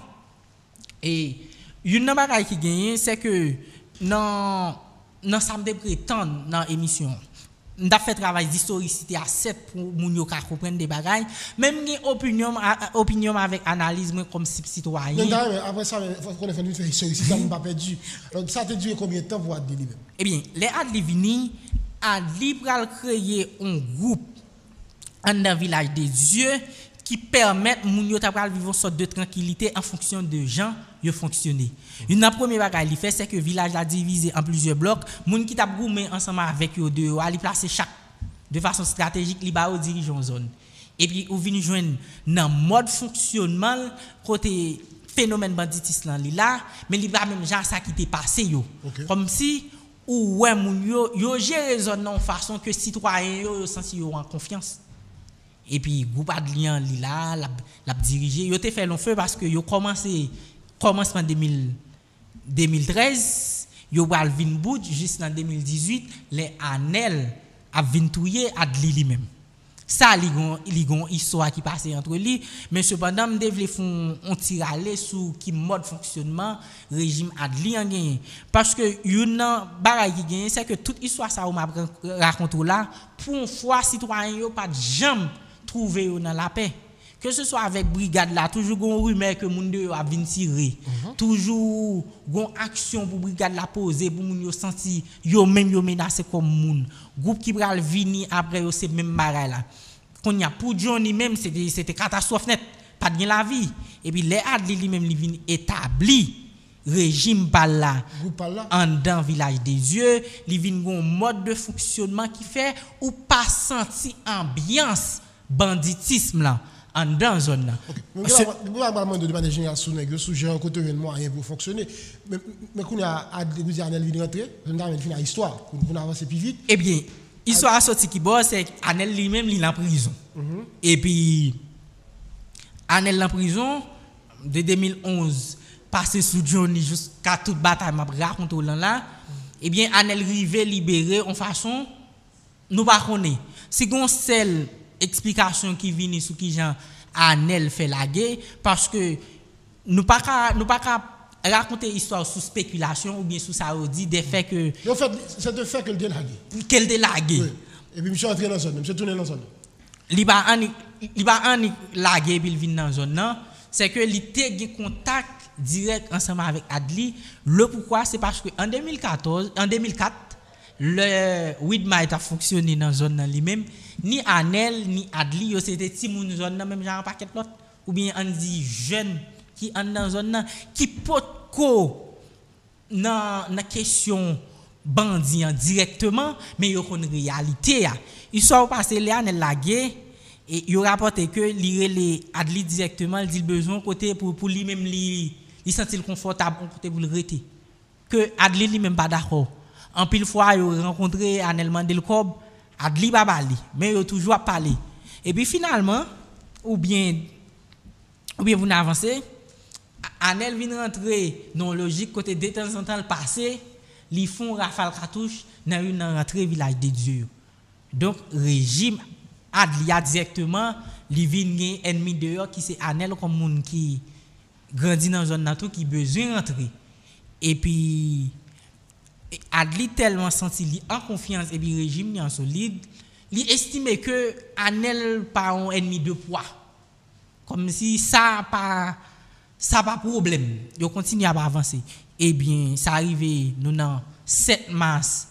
Et une bagaille qui gagne c'est que dans dans ça me prétendre dans émission n'a fait travail d'historicité à sept pour moun yo ka comprendre des bagailles même une opinion opinion avec analyse comme citoyen. Mais après ça faut qu'on fait une historicité ça pas perdu. Donc ça te dure combien de temps pour Adli lui-même? Eh bien les Adli vini Adli pral créer un groupe en dans village des dieux qui permettent moun yo ta pral vivre une sorte de tranquillité en fonction de gens yo fonctionner. Une première bagaille li fait c'est que village la divisé en plusieurs blocs, moun qui t'a goumé ensemble avec yo deux, ali placer chaque de façon stratégique li ba au dirigeant zone. Et puis ou vinn joindre dans mode fonctionnement côté phénomène banditisme là li là, mais li va même genre ça qui t'est passé yo. Okay. Comme si ou ouais moun yo yo gérer zone non façon que citoyen yo senti yo en confiance. Et puis groupe Adlian li là la la diriger, yo te fait long feu parce que yo commencé commencement deux mille treize, yo pral vinn bout juste en deux mille dix-huit, les Anel a vinn touyer Adli lui-même. Ça li gon li gon histoire qui passe entre lui, mais cependant me devle font on tirale sur qui mode fonctionnement régime Adli en gagne parce que une bagaille qui gagne c'est que toute histoire ça on m'a raconté là pour une fois citoyen yo pas jamais trouver dans la paix. Que ce soit avec brigade là, toujours gon rumeur que moun de a vinn tirer. Mm-hmm. Toujours gon action pour brigade la poser pour moun yo senti yo même yo menacé comme moun. Groupe qui pral vini après yo c'est même bagaille là. Qu'on y a pour Johnny même c'était c'était catastrophe net, pas de la vie. Et puis les Adli lui même li vinn établi régime par là en dans village des dieux, li vinn gon mode de fonctionnement qui fait ou pas senti ambiance banditisme là. En dans zone là. OK. Vous va demander de manière générale sous nèg sous gérer côté moyen pour fonctionner. Mais mais qu'on a Adli Anel vient rentrer, on a fini l'histoire pour avancer plus vite. Eh bien, histoire a sorti qui bosse c'est Anel lui-même il en prison. Mm-hmm. Et puis Anel en prison de deux mille onze passé sous Johnny jusqu'à toute bataille m'a raconté là. Eh bien Anel rivé libéré en façon nous pas connaît. Si gon celle explication qui vient sur qui Jean Anel fait la guerre parce que nous pas nous pas raconter histoire sous spéculation ou bien sous ça dit des faits que en fait c'est de fait que le délagué qu'elle délagué oui. Et puis monsieur entré dans zone monsieur tourner dans zone li ba an li ba an lagué puis il vient dans zone non c'est que il était en contact direct ensemble avec Adli le pourquoi c'est parce que en deux mille quatorze en deux mille quatre le Widmite a fonctionné dans zone là lui-même ni Anel ni Adli yo c'était ti moun zone nan même genre paquet l'autre ou bien on dit jeune qui en dans zone nan qui pot ko dans na question bandit directement mais yo connait réalité a il soit passé les Anel lagué et il rapporté que li relé Adli directement il dit besoin côté pour pour lui même li il sentir confortable côté pour le rester que Adli lui même pas d'accord en pile fois yo rencontré Anel Mandel Cob Adli babali mais yo toujours parler et puis finalement ou bien ou bien vous n'avancez Anel vient rentrer dans logique côté de temps en temps le passé li font rafale cartouche dans une rentrée village des dieux donc régime Adli a directement li vinn ennemi dehors qui c'est Anel comme monde qui grandit dans zone nan tout qui besoin rentrer et puis Adli tellement senti li en confiance et puis régime li en solide, li estime que Anel pas un ennemi de poids. Comme si ça pas ça pas problème. Yo continue à avancer. Eh bien, ça arrivé nous dans sept mars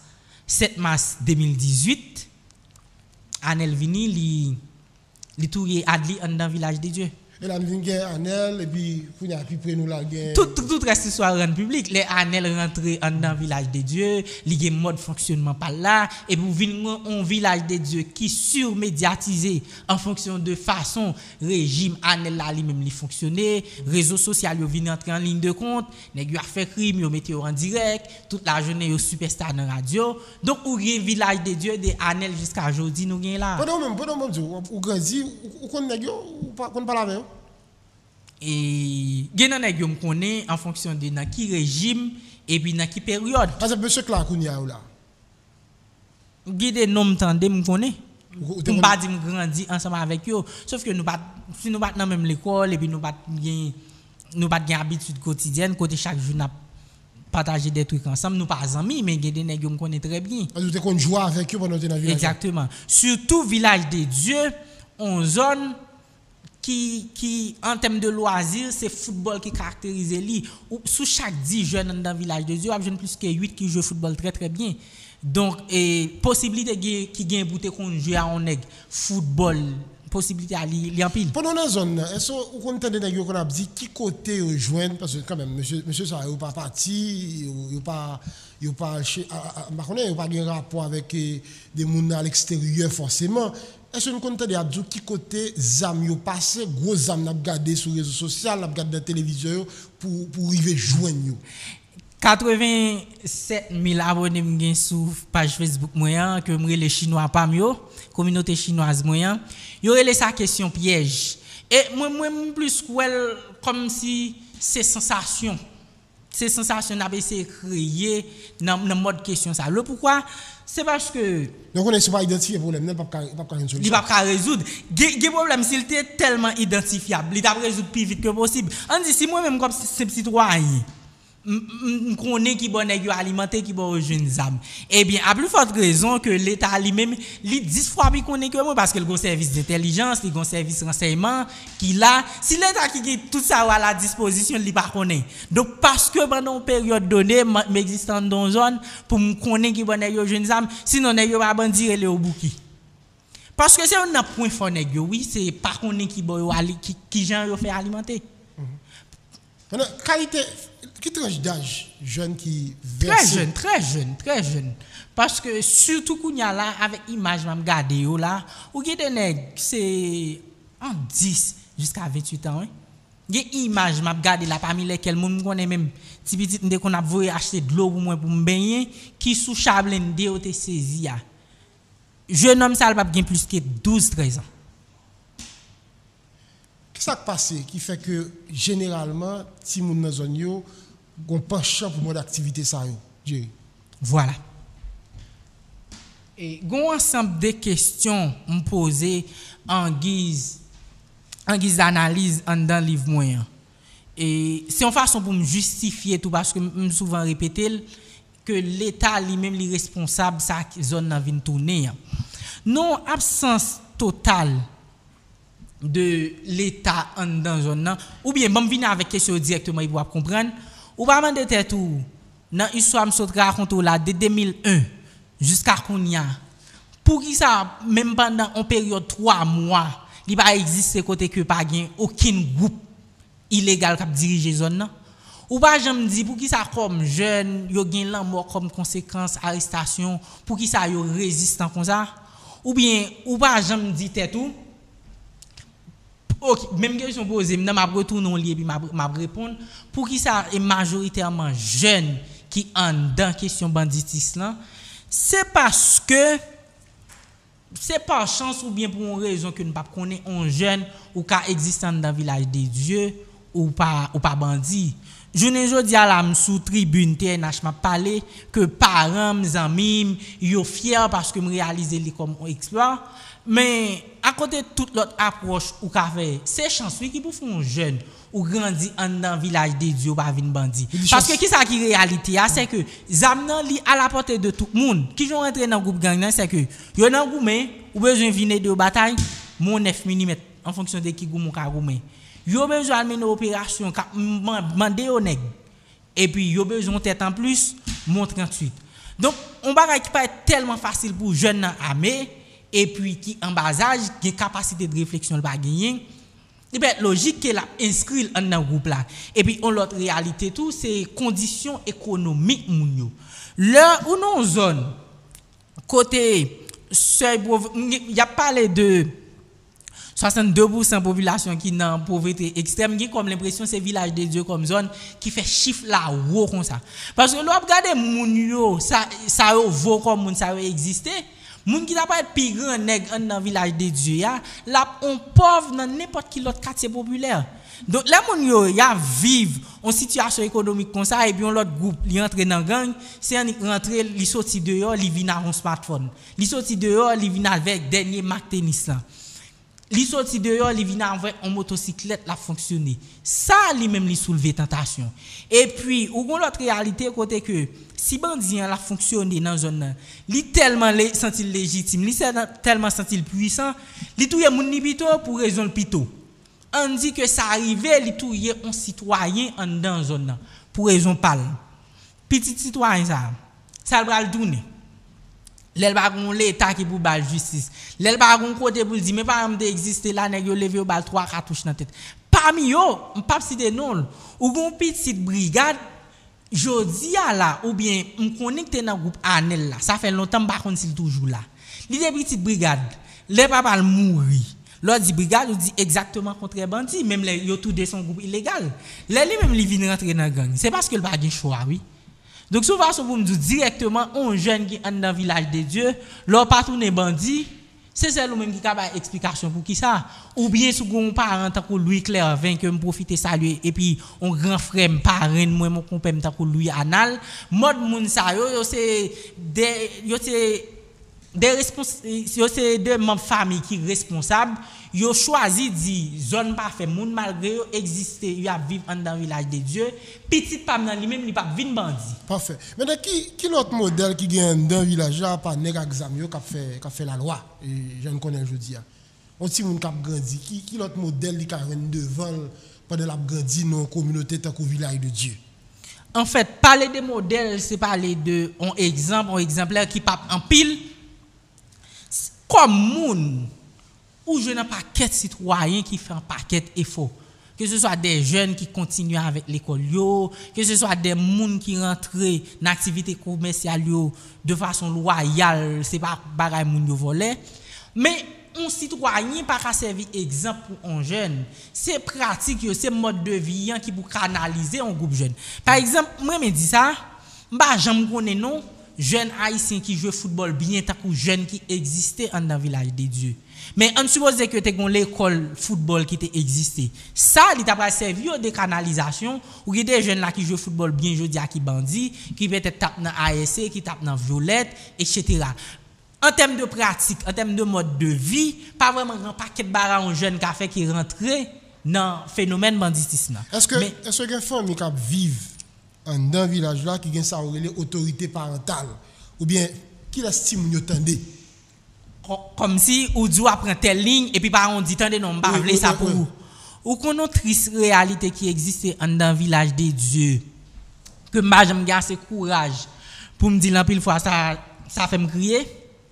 deux mille dix-huit, Anel vini li li touye Adli en dans village des dieux. Et là, nous avons Anel, et puis, nous avons pris nous la guerre. Tout, tout, tout reste soit rendu public. Les Anel rentrent dans le village de Dieu, il y a un mode fonctionnement par là, et puis vous venez un village de Dieu qui surmédiatisé en fonction de façon, régime Anel là lui-même li fonctionner, réseaux sociaux yo viennent entrer en ligne de compte, nèg yo a fait crime, yo mettez en direct, toute la journée yo superstar dans radio. Donc ou un village de Dieu de Anel jusqu'à aujourd'hui nous gagne là. Pendant même pendant même ou grandi ou kon nèg yo ou pas kon parler avec. Et gen nan nèg yo me connaît en fonction de dans qui régime et puis dans qui période. Par exemple monsieur Clark Kounia ou là. Gen des noms tande me connaît. On pas dire grandi ensemble avec eux, sauf que nous pas si nous pas dans même l'école et puis nous pas gain nous pas gain habitude quotidienne côté chaque jour n'a partager des trucs ensemble, nous pas amis mais gain des nèg me connaît très bien. Vous te jouer avec eux pendant dans village. Exactement. Surtout village de Dieu, en zone qui qui en termes de loisirs, c'est football qui caractérise lui. Sous chaque dix jeunes dans village de Dieu, il y a plus que huit qui jouent football très très bien. Donc et possibilité qui gagne pour te qu'on jouer à un football, possibilité à li en pile. Pendant la zone, est-ce qu'on compte de nèg yo qu'on a dit qui côté rejoindre parce que quand même monsieur monsieur ça yo pas parti, yo pas yo pas pas connait yo pas de rapport avec des monde à l'extérieur forcément. Est-ce qu'on compte de abdou qui côté zam yo passé gros zam n'a regarder sur réseaux sociaux, n'a regarder dans télévision pour pour arriver joindre yo. quatre-vingt-sept mille abonnés m'gen sur page Facebook moyen que m'ré les chinois pam yo, communauté chinoise moyen. Yo relé sa question piège. Et moi moi plus comme si c'est sensation. C'est sensation n'a essayé créer dans dans mode question ça. Le pourquoi c'est parce que donc on est pas identifier problème, n'est pas pas pas une solution. Il va pas résoudre. Gè problème s'il était tellement identifiable, il t'a résoudre plus vite que possible. On dit si moi même comme simple citoyen m connaît qui bon nèg yo alimenter qui bon jeunes âmes. Eh bien à plus forte raison que l'état lui-même li dix fois plus connaît que moi parce que le service d'intelligence, il gon service renseignement qui là, si l'état qui qui tout ça à la disposition li pas connaît. Donc parce que pendant une période donnée m'existant dans zone pour me connaît qui bon nèg yo jeunes âmes, sinon nèg yo pas bandi relé au bouki. Parce que c'est un point fort nèg yo, oui, c'est pas connaît qui bon qui qui gens yo fait alimenter. Mhm. Qualité qui tranche d'âge jeune qui très jeune très jeune très jeune parce que surtout qu'on y a là avec image m'a regarder yo là ou qui des nèg c'est en dix jusqu'à vingt-huit ans hein. Gen image m'a regarder là parmi lesquels moun connaît même ti petit ndé qu'on a voulu acheter de l'eau pour moi pour me baigner qui sous chablin de te saisi a jeune homme ça pas gen plus que douze treize ans. Qu'est-ce qui passe qui fait que généralement ti moun dans zone yo gon penchant pour mode activité ça yo Dieu. Voilà. Et gon ensemble de questions me poser en guise en guise d'analyse en dans livre moyen. Et c'est une façon pour me justifier tout parce que me souvent répéter que l'état lui-même est responsable ça zone nan vinn tourner. Non absence totale de l'état en dans zone nan ou bien bon venir avec question directement il va comprendre. Ou pas demander tête ou dans histoire me saute raconte là de deux mille un jusqu'à Kounia. Pour qui ça même pendant une période trois mois, il pas exister côté que pas gain aucun groupe illégal qui diriger zone nan. Ou pas j'aime dire pour qui ça comme jeune, yo gain la mort comme conséquence arrestation, pour qui ça yo résistant comme ça. Ou bien ou pas j'aime dire tête ou OK, même question posée, maintenant m'a retourner en lieu puis m'a répondre pour qui ça est majoritairement jeune qui en dans question banditisme là, c'est parce que c'est par chance ou bien pour une raison que nous pas connaît un jeune ou ka existant dans village des dieux ou pas ou pas bandit. Je ne jodi à la sous tribune T N H m'a parlé que parents mes amis yo fier parce que me réaliser li comme un exploit. Mais à côté de toute l'autre approche ou qu'a fait, c'est chance qui pour font jeune ou grandi en dans village des dieux pas vinn bandi. Parce que qui ça qui réalité c'est que zam nan li à la portée de tout le monde. Qui vont rentrer dans groupe gang c'est que yo nan goumé ou besoin venir de bataille mon neuf millimètres en fonction de qui goumou ka goumé. Yo besoin mener opération mandé au nèg. Et puis yo besoin tête en plus mon trente-huit. Donc on bagay qui pas tellement facile pour jeune armé et puis qui en bas âge qui capacité de réflexion le pas gagner il peut être logique qu'elle a inscrit dans un groupe là. Et puis, on l'autre réalité tout, c'est conditions économiques moun yo. Là où non zone côté seuil il y a parlé de soixante-deux pour cent population qui dans pauvreté extrême, qui comme l'impression c'est village de Dieu comme zone qui fait chiffre là haut comme ça. Parce que l'on regarde moun yo ça ça vaut comme moun ça exister. Moun qui n'a pas être plus grand nègre dans village de Dieu ya, là on pauvre dans n'importe quel autre quartier populaire. Donc les moun yo ya vivent en situation économique comme ça et puis on l'autre groupe li entre dans gang, c'est en rentrer li sorti dehors, li vinn avec un smartphone. Li sorti dehors, li vinn avec dernier Mac tennis là. Li sorti dehors, li vinn avec un motocyclette la fonctionner. Ça lui même li soulever tentation. Et puis ou gon l'autre réalité côté que si bandit la fonctionner dans zone li tellement senti légitime, li tellement senti puissant, li touye moun ni pito pour raison le pito. On dit que ça arrivait li touye un citoyen en dans zone pour raison parle. Petit citoyen ça, ça va le tourner. L'el ba gon l'état qui pour bal justice. L'el ba gon côté pour dire mais pas me exister là nèg yo levé au bal trois cartouches dans tête. Parmi yo, on pas citer non, ou gon petite brigade jodi a là ou bien on connecté dans groupe Anel là. Ça fait longtemps pas kon s'il toujours là. Li des petite brigade, les papa le mourir. L'autre dit brigade ou dit exactement contre bandit, même les yo tout de son groupe illégal. Les lui même li vinn rentrer dans gang. C'est parce que le pas de choix oui. Donc souvent pour me dire directement un jeune qui est dans le village de Dieu, leur pas tourner bandit, c'est celle même qui a explication pour qui ça ou bien sous un parent tant que Louis Clair vient que me profiter saluer et puis un grand frère parrain moi mon compère tant que Louis Anal, mode moun ça yo c'est des yo c'est des responsables yo c'est deux membres famille qui responsables yo choisi dit zone pas fait moun malgré yo exister yo a vivre dans le village de Dieu petit pas dans lui même il pas vinn bandit parfait maintenant qui qui l'autre modèle qui gagne dans village là pas nèg exam yo qui fait qui fait la loi et je ne connais jodi a on ti moun qui a grandi qui qui l'autre modèle qui a devant pendant la grandi dans communauté tant que village de Dieu. En fait parler de modèle c'est parler de un exemple un exemplaire qui pas en pile comme moun ou je n'ai pas paquet de citoyens qui font un paquet d'efforts. Que ce soit des jeunes qui continuent avec l'école, que ce soit des gens qui rentrent dans l'activité commerciale de façon loyale, ce n'est pas des gens qui volent. Mais un citoyen pas qu'à servir exemple pour un jeune. C'est pratique, c'est mode de vie qui pour canaliser un groupe jeune. Par exemple, moi me dis ça, bah j'aime connais non jeunes haïtiens qui jouent football bien tant que jeunes qui existaient dans le village de Dieu. Mais on suppose que tu as l'école football qui existait. Ça, il t'a servi de canalisation ou il y a des jeunes là qui jouent football bien, je dis à qui bandit, qui peut-être tapent dans A S C, qui tapent dans Violette, et cetera. En termes de pratique, en termes de mode de vie, pas vraiment un paquet de barres en jeune qui a fait qui rentrer dans le phénomène banditisme. Est-ce que Mais, est-ce que une famille qui vit dans un village là qui a ça autorité parentale ou bien qui l'estime yo tande comme si ou dou apprend telle ligne et puis par on dit tande non pas vle ça pour vous ou qu'on a triste réalité qui existe dans village de Dieu que moi j'aime garder courage pour me dire en pile fois ça ça fait me crier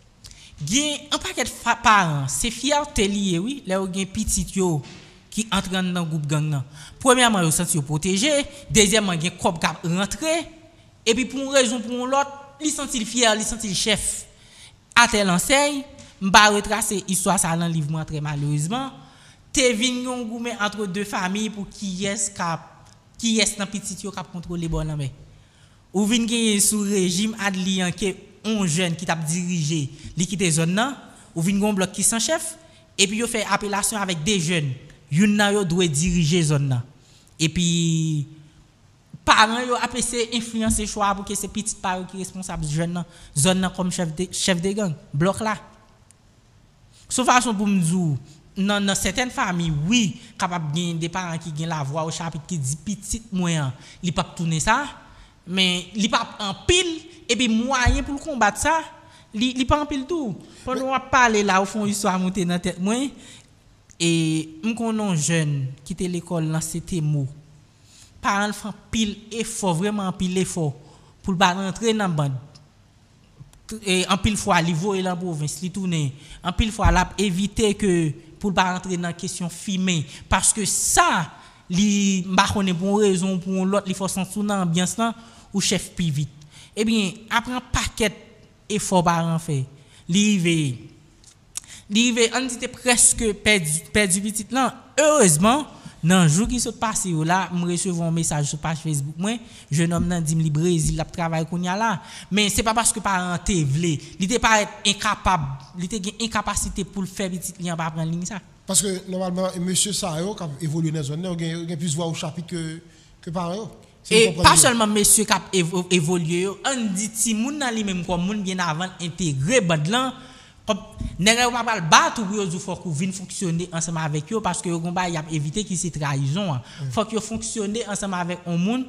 gen un paquet de parents c'est fierté lié oui là gen petit yo qui entre dans groupe gang nan premièrement yo senti protégé deuxièmement gen cop cap rentrer et puis pour une raison pour l'autre il senti fier il senti chef à tel enseigne m'ba retracer histoire ça dans livre moi très malheureusement te vinn yon goumé entre deux familles pour qui est cap qui est dans petit yo cap contrôler bon mais ou vinn gen sous régime adlian que un jeune qui t'a dirigé li quitter zone nan ou vinn gon bloc qui sans chef et puis yo fait appellation avec des jeunes yon nan yo doit diriger zone nan et puis parents yo après c'est influencer choix pour que ces petits parents qui responsable jeune nan zone nan comme chef de chef de gang bloc là sauf façon pour me dire dans, dans certaines familles oui capable gain des parents qui gain la voix au chapitre qui dit petit moyen li pas tourner ça mais li pas en pile et puis moyen pour combattre ça li li pas en pile tout pendant on parler là au fond histoire monter dans tête moi et me connais jeune quitter l'école dans c'était mot parents font pile effort vraiment pile effort pour pas rentrer dans bande et en pile fois li voye la province li tourner en pile fois l'a éviter que pour pas rentrer dans question filmer parce que ça li m'a connait pour raison pour l'autre il faut s'en dans ambiance là ou chef plus vite eh bien après un paquet effort parent fait li rive li rive on dit presque perdu perdu petit là heureusement dans jour qui se passe là me recevoir un message sur page Facebook moi jeune homme nan dit me Brésil l'a travail konya là mais c'est pas parce que parent te vle il était pas incapable il était incapacité pour le faire petit lien pas prendre ligne ça parce que normalement monsieur ça yo qui évolue dans zone là on plus voir au chapitre que que parent et pas seulement monsieur qui évolué on dit ti moun nan li même comme moun bien avant intégrer band là nèg pas pas battre pour yo faut que vienne fonctionner ensemble avec eux parce que yo y a éviter qui c'est trahison mm. faut que fonctionner ensemble avec un monde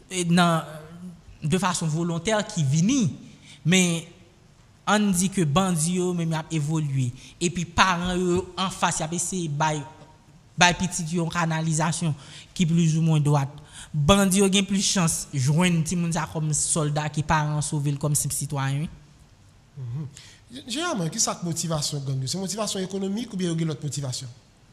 de façon volontaire qui vini mais on dit que bandi yo même a évolué et puis parents yo en face y a essayé bay bay petit yo canalisation qui plus ou moins droite bandi yo gen plus chance joindre ti moun ça comme soldat qui parents sauver comme citoyen mm-hmm. Généralement, qui est motivation gang? C'est motivation économique ou bien il y a l'autre motivation?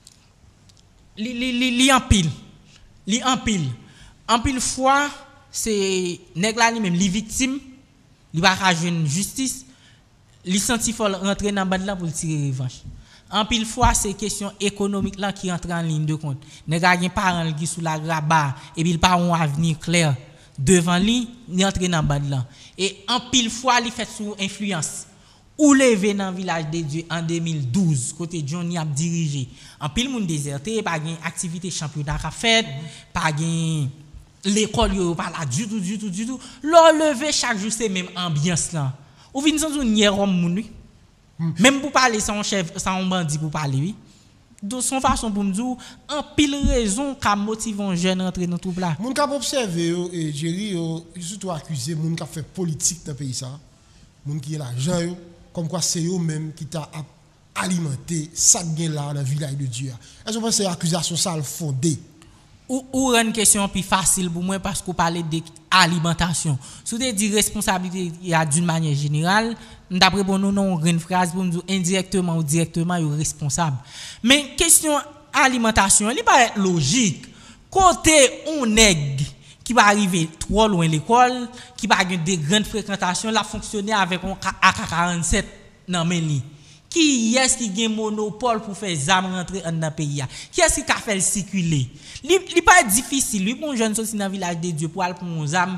Li li li li en pile. Li en pile. En pile fois, c'est nèg la li même li victime, li va ka joindre justice, li senti faut rentrer dans bande là pour tirer revanche. En pile fois, c'est question économique là qui entre en ligne de compte. Nèg a gen parent qui sous la graba et puis il pas un avenir clair devant lui, ni entrer dans bande là. Et en pile fois, li fait sous influence ou levé dans village de Dieu en deux mille douze côté Johnny a dirigé en pile monde déserté pas gain activité championnat a fait pas gain l'école yo pas là du tout du tout du tout leur lever chaque jour c'est même ambiance là ou vinn sans une homme moun oui même pour parler sans chef sans bandit pour parler oui de son façon pour me dire en pile raison qu'a motiver un jeune rentrer dans tout là moun ka observer et Jerry surtout accuser moun ka fait politique dans pays ça moun qui est l'argent yo comme quoi c'est eux même qui t'a alimenté ça gain là dans le village de Dieu. Est-ce que vous pensez que l'accusation ça le fondé? Ou ou une question plus facile pour moi parce qu'on parlait d'alimentation. Si vous dites responsabilité il y a d'une manière générale, d'après pour nous non une phrase pour nous dire indirectement ou directement ils sont responsables. Mais question alimentation, il pas être logique. Côté on nèg qui va arriver trop loin l'école, qui va avoir des grandes fréquentations, la fonctionner avec un A K quarante-sept dans meni. Qui est-ce qui a un monopole pour faire zam rentrer dans le pays? Qui est-ce qui a fait le circuler? Il n'est pas difficile, lui, pour un jeune sorti dans le village de Dieu, pour aller pour un zam,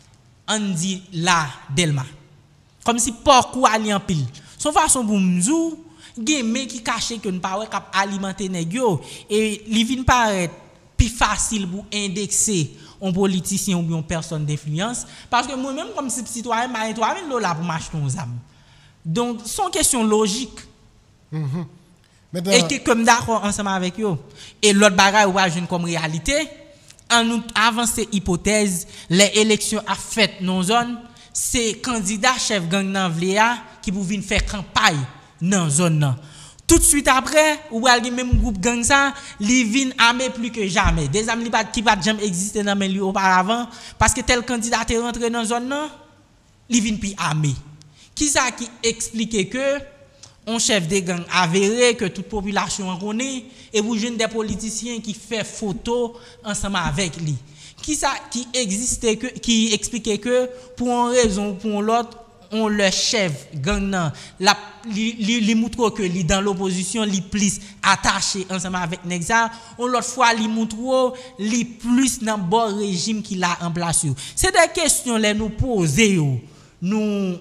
on dit là, Delma. Comme si pourquoi aller en pile. Son façon pour nous, il y a des qui cachent que nous ne pouvons pas alimenter les gens. Et il vient paraître plus facile pour indexer un politicien ou bien une personne d'influence. Parce que moi-même, comme citoyen, je suis trois mille dollars pour m'acheter un zam. Donc, c'est une question logique. Mm-hmm. Maintenant, et que comme d'accord ensemble avec eux. Et l'autre bagaille ou ajouter comme réalité, en nous avancer hypothèse, les élections à fait dans zone, c'est candidat chef gang nan vléa qui pour venir faire campagne dans zone nan. Tout de suite après, ou al même groupe gang ça, li vinn armé plus que jamais. Des amis qui pas jamais existé dans men lui auparavant parce que tel candidat est rentré dans zone nan, li vinn pi armé. Qui ça qui explique que un chef de gang avéré que toute population connaît et vous jeunes des politiciens qui fait photo ensemble avec lui. Qui ça qui existe que qui explique que pour une raison ou pour l'autre on le chef gang nan la li, li, li montre que li dans l'opposition li plus attaché ensemble avec Nexa on l'autre fois li montre li plus dans bon régime qu'il a en place. C'est des questions les nous poser nous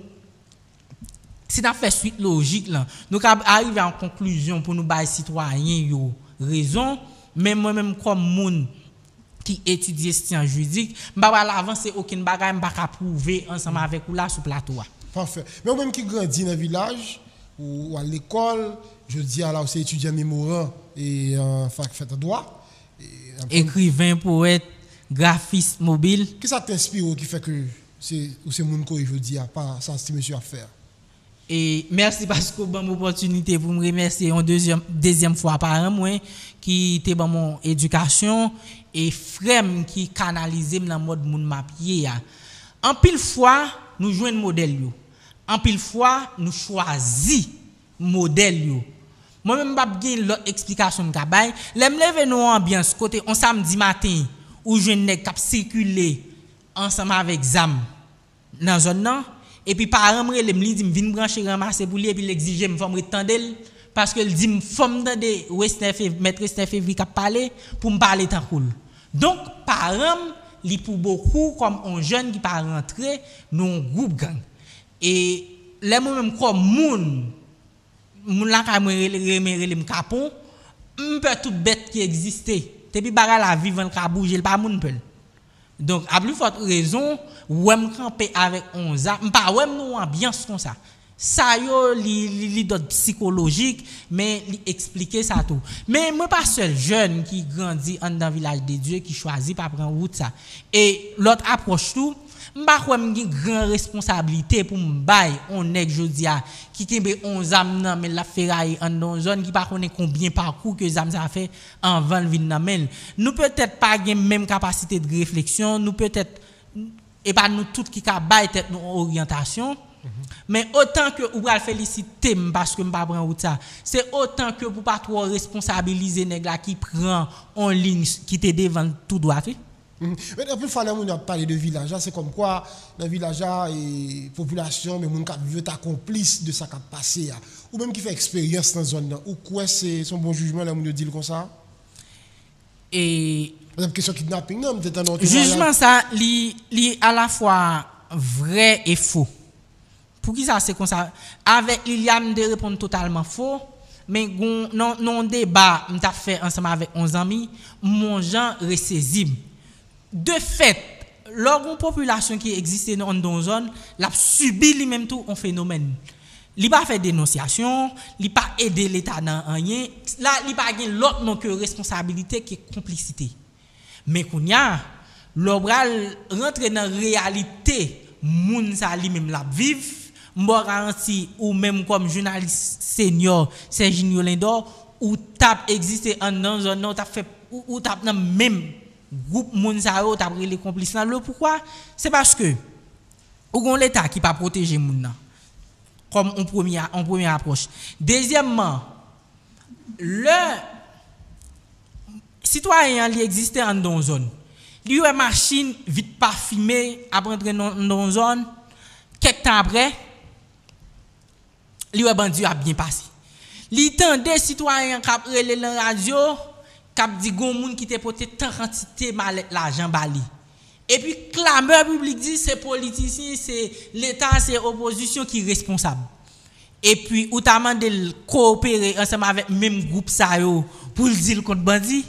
si on fait suite logique là, nous arriver en conclusion pour nous bailler citoyens yo raison, même moi même comme monde qui étudie sciences juridiques, m'pa pas avancer aucun bagage m'pa ka prouver ensemble avec ou là sur plateau. Parfait. Mais même qui grandit dans le village ou à l'école, je dis là c'est étudiant mémorant et en fac fait droit, écrivain, poète, graphiste mobile. Qui ça t'inspire qui fait que c'est ou c'est monde que je dis pas ça c'est monsieur à faire. Et merci parce que bon opportunité pour me remercier une deuxième deuxième fois par an moi qui était dans mon éducation et frère qui canalisé dans mode monde m'a pied. En pile fois nous joignent modèle yo. en pile fois nous choisi modèle yo. Moi même pas bien l'autre explication ka bay. L'aime lever nous ambiance côté on samedi matin où je nèg cap circuler ensemble avec zam dans zone nan et puis parent me relem li dit me vinn brancher ramasser pour lui et puis l'exiger me femme retendel parce que il dit me femme dans des Western maître Western février cap parler pour me parler tant cool. Donc parent li pour beaucoup comme un jeune qui pas rentrer dans groupe gang et les même comme moun moun la ka me relem capon m'pe tout bête qui existait depuis baga la vivant ka bouger pas moun pel. Donc à plus forte raison ouem camper avec onze ans pas ouem nous ambiance comme ça ça yo li li d'autres psychologique mais li expliquer ça tout mais moi pas seul jeune qui grandit en dans village de Dieu qui choisit pas prendre route ça et l'autre approche tout m'pa quoi m'gi grand responsabilité pour m'bay on nèg jodi a qui kembe onze ans nan mais la ferraille en dans zone qui pas connaît combien parcours que zam ça fait en vingt vinn nan men nous peut-être pas gain même capacité de réflexion nous peut-être et pas nous tout qui ka bay tête nous orientation mm-hmm. Mais autant que ou va féliciter parce que m'pa prend route ça c'est autant que pour pas trop responsabiliser nèg la qui prend en ligne qui te devant tout droit. Mais en plus, on a parlé de village, c'est comme quoi dans le village, et population, mais les gens qui vivent complice de ça qui a passé, ou même qui fait expérience dans la zone, ou quoi c'est son bon jugement, là, on dit comme ça? Et. Par exemple, question kidnapping, non, peut-être un autre. Jugement, ça, li à la fois vrai et faux. Pour qui ça, c'est comme ça? Avec Liliane, de répondre totalement faux. Mais non, non débat, m'ta fait ensemble avec onze amis, mon gens ressaisible. De fait, l'orgon population qui existe dans une zone, l'a subi lui-même tout un phénomène. Il pas fait dénonciation, il pas aider l'État dans rien. Là, il pas gain l'autre non que responsabilité qui est complicité. Mais qu'on y a, l'obral rentre dans réalité, moun sa lui-même la vive, m'bo garanti ou même comme journaliste senior, Serginho Lindor, ou tap existé en dans zone non t'a fait ou tap dans même groupe moun sa yo t'a pris les complices là pourquoi c'est parce que ou gon l'état qui pas protéger moun nan comme en première en première approche deuxièmement le citoyen li existait en dans zone li yo machine vite parfumée après entrer dans dans zone quelques temps après li yo bandi a bien passé li tande citoyen k'ap relé dans radio k'ap di gon moun qui te pote tant quantité mal l'argent bali et puis clameur public dit c'est politicien c'est l'état c'est opposition qui responsable et puis ou ta mandé coopérer ensemble avec même groupe ça yo pour dire contre bandi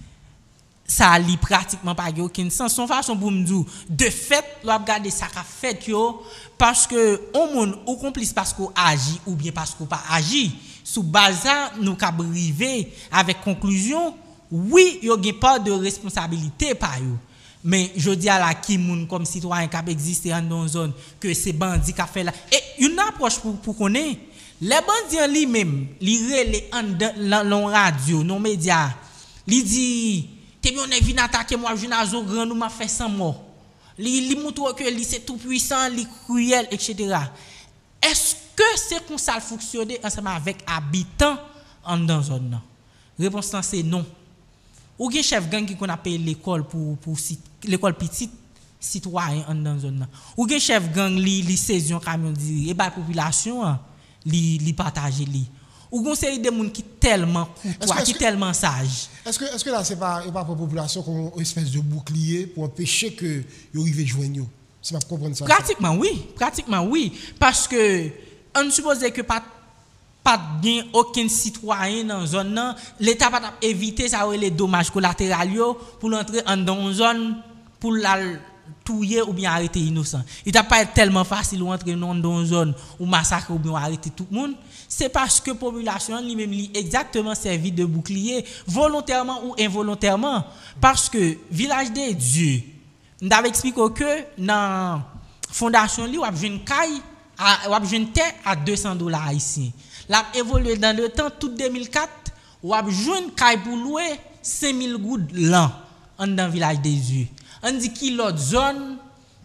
ça li pratiquement pas aucun sens son façon pour me dire de fait l'a regarder ça qu'a fait yo parce que on moun ou complice parce qu'on agit ou bien parce qu'on pas agit sous base ça nous ka briver avec conclusion oui yo gen pas de responsabilité par yo mais je dis à la qui moun comme citoyen qui existe en dans zone que c'est bandit qui a fait là et une approche pour pour connaître les bandits li même li relé en non radio non média li dit te bien on vient attaquer moi journal grand nous m'a fait sans mort li li montre que li c'est tout puissant li cruel etc. Est-ce que c'est comme ça fonctionner ensemble avec habitants en dans zone non réponse c'est non. Ou gen chef gang qui qu'on appelle l'école pour pour l'école petite citoyen en dans zone là. Ou gen chef gang li li saison camion di et ba population li li partager li. Ou gon série de monde qui tellement courtois, qui tellement sage. Est-ce que est-ce que là c'est pas pas pour population comme une espèce de bouclier pour empêcher que yo rive joindre yo. Si m'a comprendre ça. Pratiquement oui, pratiquement oui parce que on suppose que pas pas bien aucun citoyen dans zone nan l'état pas éviter ça les dommages collatéraux pour l'entrer en dans zone pour la tuer ou bien arrêter innocent il t'a pas tellement facile rentrer dans dans zone ou massacrer ou bien arrêter tout le monde c'est parce que population lui même li exactement servi de bouclier volontairement ou involontairement parce que village des dieux m'avait expliqué que dans fondation li ou a jeune caille ou a jeune terre à deux cents dollars haïtiens. L'a évolué dans le temps tout deux mille quatre ou a joine caille pour louer cinq mille gouttes l'an en dans village des yeux. On dit qui l'autre zone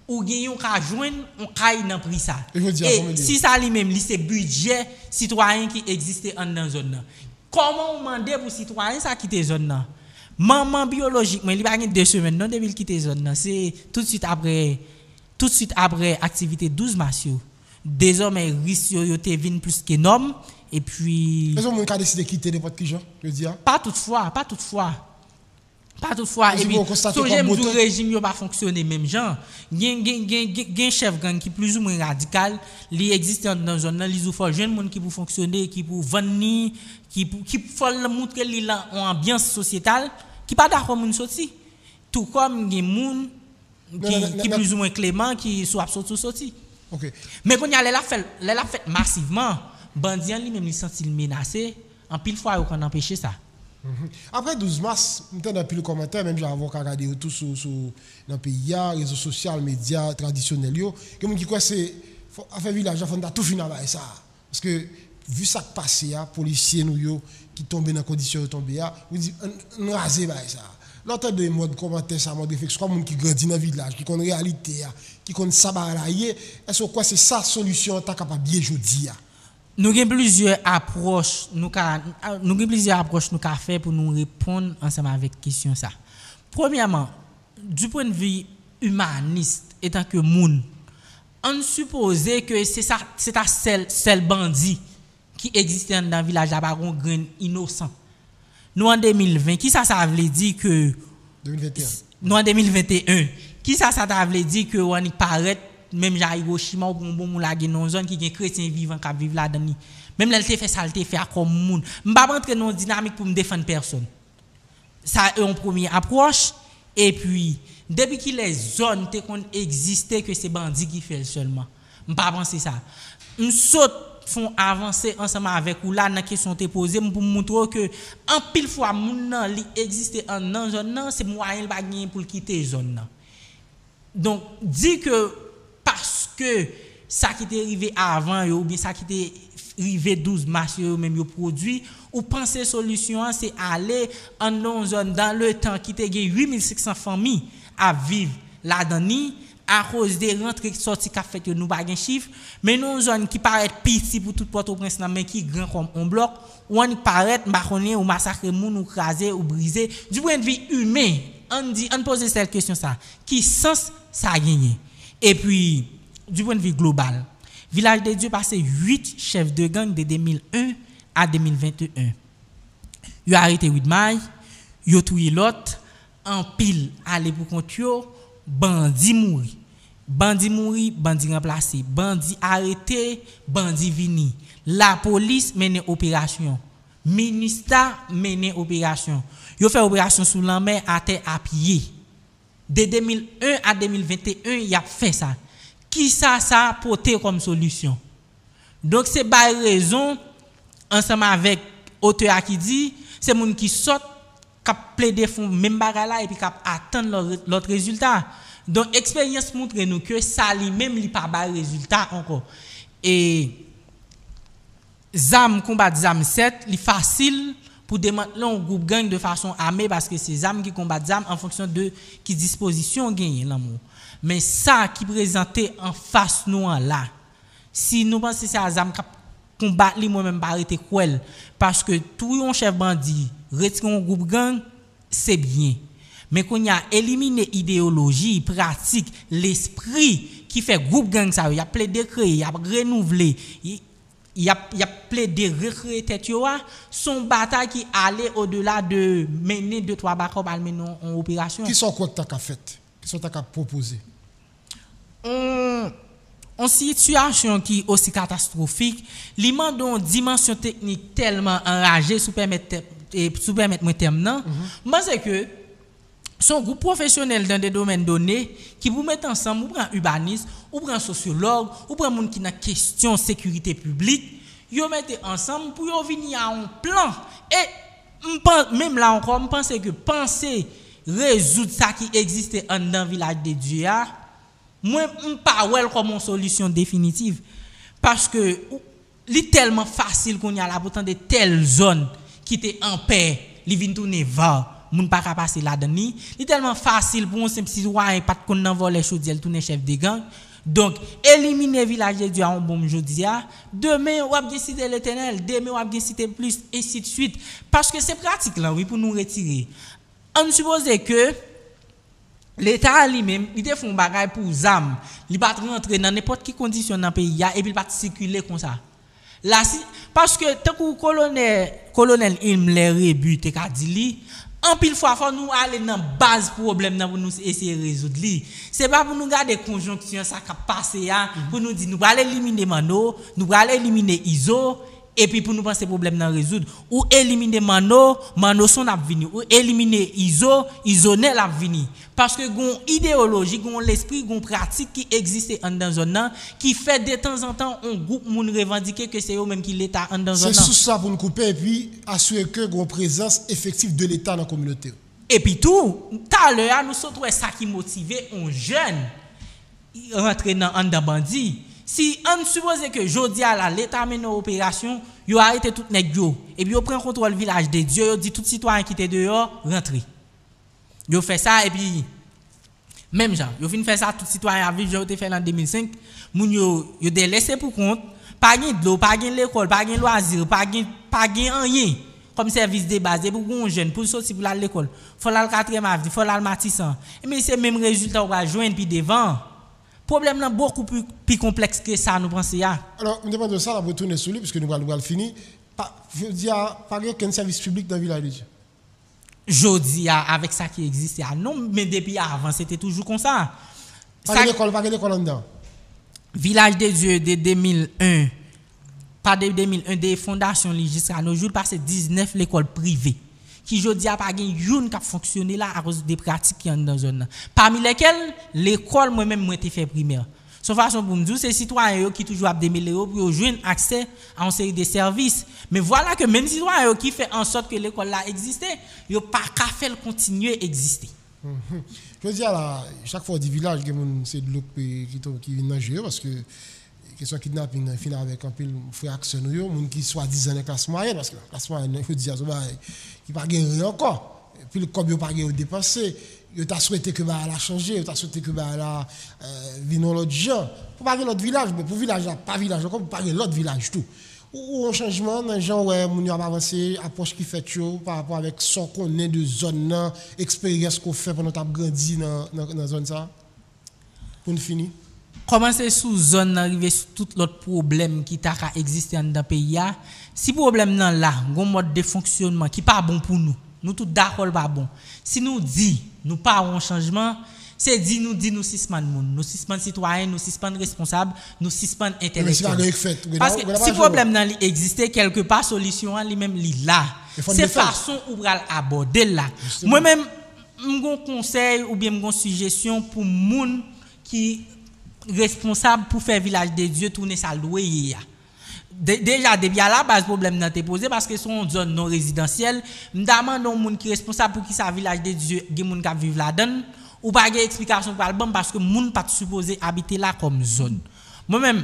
ou gagne ka joindre on caille dans prix ça. Et, et si ça lui même li c'est budget citoyen qui existe en dans zone là. Comment on demander pour citoyen ça quitter zone là? Maman biologique mais il pas deux semaines non depuis quitter zone là, c'est tout de suite après tout de suite après activité douze mars. Désormais risque yo te vinn plus qu'énorme et puis les gens qui décidé de quitter n'importe qui gens, je dis. Pas toutefois, pas toutefois. Pas toutefois et puis so j'aime du régime yo pas fonctionner même gens gen gen gen gen chef gang qui plus ou moins radical li existe dans zone là li faut jeune monde qui pour fonctionner qui pour vendre qui pour qui faut montrer li là en ambiance sociétale qui pas d'accord moun sorti tout comme gen moun qui qui plus ou moins clément qui soit sorti sorti. OK. Mais quand y a la fait la fait massivement bandit lui même li senti menacé en pile fois yo qu'on empêcher ça. Mm-hmm. Après douze mars, nous avons plus de commentaires, même j'ai regardé tout sur le pays, réseaux sociaux, médias traditionnels. Que mon qui croit c'est affaire village, faut tout finir avec ça. Parce que vu ça qui passe, les policiers nous qui tombent dans conditions de tomber, on dit on raser avec ça. L'autre de mode commentaire ça mode réflexion comme qui grandit dans village, qui connaît réalité, qui connaît ça balayer, est-ce que quoi c'est ça solution ta capable bien jodi. Nous avons plusieurs approches, nous avons plusieurs approches nous faire pour nous répondre ensemble avec la question ça. Premièrement, du point de vue humaniste, étant que moun, on suppose que c'est ça, c'est un seul, seul bandit qui existe dans le village là, un grain innocent. Nous en deux mille vingt, qui ça ça veut dire que deux mille vingt et un. Nous en deux mille vingt et un, qui ça ça veut dire que on y paraît même à Hiroshima ou bon bon la gen non zone qui gen chrétien vivant qui vivent là dedans même là il fait ça il fait comme monde m'pa rentrer dans dynamique pour me défendre personne ça est une première approche et puis depuis que les zones te kon exister que c'est bandit qui fait seulement m'pa penser ça on saute font avancer ensemble avec ou là dans question te poser pour montrer que en pile fois moun nan li exister en dans zone nan c'est moyen pas gagner pour quitter zone nan donc dit que parce que ça qui est arrivé avant ou bien ça qui est arrivé douze mars même yo produit ou penser solution c'est aller en non zone dans le temps qui était huit mille cinq cents familles à vivre là-dedans à cause des rentrées qui sorti qu'a fait que nous pas gain chiffre mais non zone qui paraît petit pour tout Port-au-Prince mais qui grand comme un bloc ou on paraît marronner ou massacrer moun ou craser ou briser du point de vue humain on dit on pose cette question ça qui sens ça a gagné. Et puis, du point de vue global, Village de Dieu passé huit chefs de gang de deux mille un à deux mille vingt et un. Ils ont arrêté Widmay, ils ont tué l'autre, en pile, aller pour compte yo, bandit mouri. Bandit mouri, bandit remplacé. Bandit arrêté, bandit vini. La police mène opération. Ministère mène opération. Ils ont fait opération sous la mer à terre à pied. De deux mille un à deux mille vingt et un, il a fait ça. Qui ça ça a porté comme solution? Donc c'est pas raison ensemble avec auteur qui dit c'est moun qui sort qui plaider font même bagarre là et puis qui attendre l'autre résultat. Donc expérience montre nous que ça lui même li pas ba résultat encore. Et zam combat zam sept, li facile pour démanteler un groupe gang de façon armée parce que c'est zam qui combattent zam en fonction de qui disposition gagne l'amour. Mais ça qui présenté en face nous là, si nous pensons que c'est un zam qui combat li moi-même pas arrêter cruel parce que tout un chef bandit retirer un groupe gang c'est bien. Mais qu'on y a éliminé idéologie, pratique, l'esprit qui fait groupe gang ça, il y a plaidé créer, il y a renouvelé, il y a il y a plaidé recréer tête yo son bataille qui allait au-delà de mener deux trois backup à mener en opération. Qui sont quoi que tu as fait? Qui sont tu as proposé? On en situation qui aussi catastrophique, li mande une dimension technique tellement enragée sous permettre et sous permettre moi terme non. Moi c'est que son groupe professionnel dans des domaines donnés qui vous mettent ensemble, ou prend urbaniste, ou prend sociologue, ou prend monde qui n'a question sécurité publique, yo mettez ensemble pour yo venir à un plan et même là encore, je pense que penser résoudre ça qui existait en dans village de Dieu, moi pas wel comme une solution définitive parce que li tellement facile qu'on y a là pourtant de telles zones qui étaient en paix, li vinn tourner va moun pas capable passer là-dedans ni. Il tellement facile pour un simple citoyen pas de connait dans voler chaudière tourner chef de gang. Donc, éliminer village de Dieu en bon jeudi. Demain, on va bien citer l'Éternel. Demain, on va bien citer plus, et ainsi de suite. Parce que c'est pratique là, oui, pour nous retirer. On suppose que l'État lui-même, il te fait un bagage pour zam. Il va rentrer dans n'importe quelle condition dans le pays et puis il va circuler comme ça. Là, parce que tant que le colonel, colonel Himmler rebute et qu'a dit, en pile fois, faut nous aller dans base problème pour nous essayer de résoudre li. C'est pas pour nous garder conjonction ça qui passé là pour nous dire nous allons éliminer Mano, nous allons éliminer Iso et puis pour nous penser problème dans résoudre ou éliminer Mano, Mano son a venir ou éliminer Iso, Iso n'est la venir parce que gon idéologie, gon l'esprit, gon pratique qui existe en dans zone qui fait de temps en temps un groupe moun revendiquer que c'est eux même qui l'état en dans zone. C'est sous ça pour nous couper et puis assurer que gon présence effective de l'état dans la communauté. Et puis tout, tout à l'heure nous sommes ça qui motivait un jeune rentrer dans un bandit. Si on suppose que jodi à la l'état mène opération, yo arrêté tout nèg yo et puis yo prend contrôle village de Dieu, yo dit tout citoyen qui était dehors rentrer. Yo fait ça et puis même gens, yo fin faire ça tout citoyen à vivre, yo fait en deux mille cinq, moun yo yo délaissé pour compte, pas gain de l'eau, pas gain l'école, pas gain loisir, pas gain pas gain rien comme service de base pour un jeune pour sortir pour aller l'école. Faut aller quatrième avenue, faut aller Matissan. Mais c'est même résultat on va joindre puis devant. Problème là beaucoup plus, plus complexe que ça nous pensons. Alors, on demande de ça, on va retourner sur lui, parce que nous allons finir. Je veux dire, pas qu'un service public dans le village. Je dis, avec ça qui existe, non, mais depuis avant, c'était toujours comme ça. Pas d'école, pas d'école en dedans. Village des Dieux de deux mille un, pas de deux mille un, des fondations législatives, à nos jours, passé dix-neuf l'école privée. Qui je dis a pas une qui a fonctionné là à cause des pratiques qui sont dans la zone. Parmi lesquelles l'école moi-même moi été fait primaire. Son façon pour me dire c'est citoyens qui toujours a des milliers pour joindre accès à une série de services. Mais voilà que même citoyens qui fait en sorte que l'école là existe, yo pas qu'à faire continuer à exister. Mm-hmm. Je veux dire là, chaque fois du village c'est de l'eau qui qui vient nager parce que question kidnapping fin avec un pile frère action yo monde qui soit disant dans classe moyenne parce que la classe moyenne faut dire ça qui pas gagner encore puis le comme yo pas gagner dépenser yo t'a souhaité que bah la changer yo t'a souhaité que bah la vino l'autre gens pour pas l'autre village mais pour village là pas village comme pour pas l'autre village tout ou un changement dans gens ouais moun yo avancer approche qui fait yo par rapport avec son connaît de zone là expérience qu'on fait pendant t'a grandi dans dans zone ça pour finir. Comment c'est sous zone arriver sur tout l'autre problème qui t'a existé dans le pays si problème nan là un mode de fonctionnement qui pas bon pour nous nous tout d'accord pas bon si nous dit nous pas un changement c'est dit nous dit nous suspend monde nous suspend citoyens nous suspend responsables nous suspend intellectuels parce que si problème nan existait quelque part solution lui même li là c'est façon ou pral aborder là moi même m'gon conseil ou bien m'gon suggestion pour monde qui responsable pour faire village de Dieu tourner sa loyer. Déjà depuis à la base problème n'a été posé parce que son zone non résidentielle, m'damande un monde qui responsable pour qui ça village de Dieu, gen moun qui vivre là-dedans ou pas gen explication pour album parce que moun pas supposé habiter là comme zone. Moi même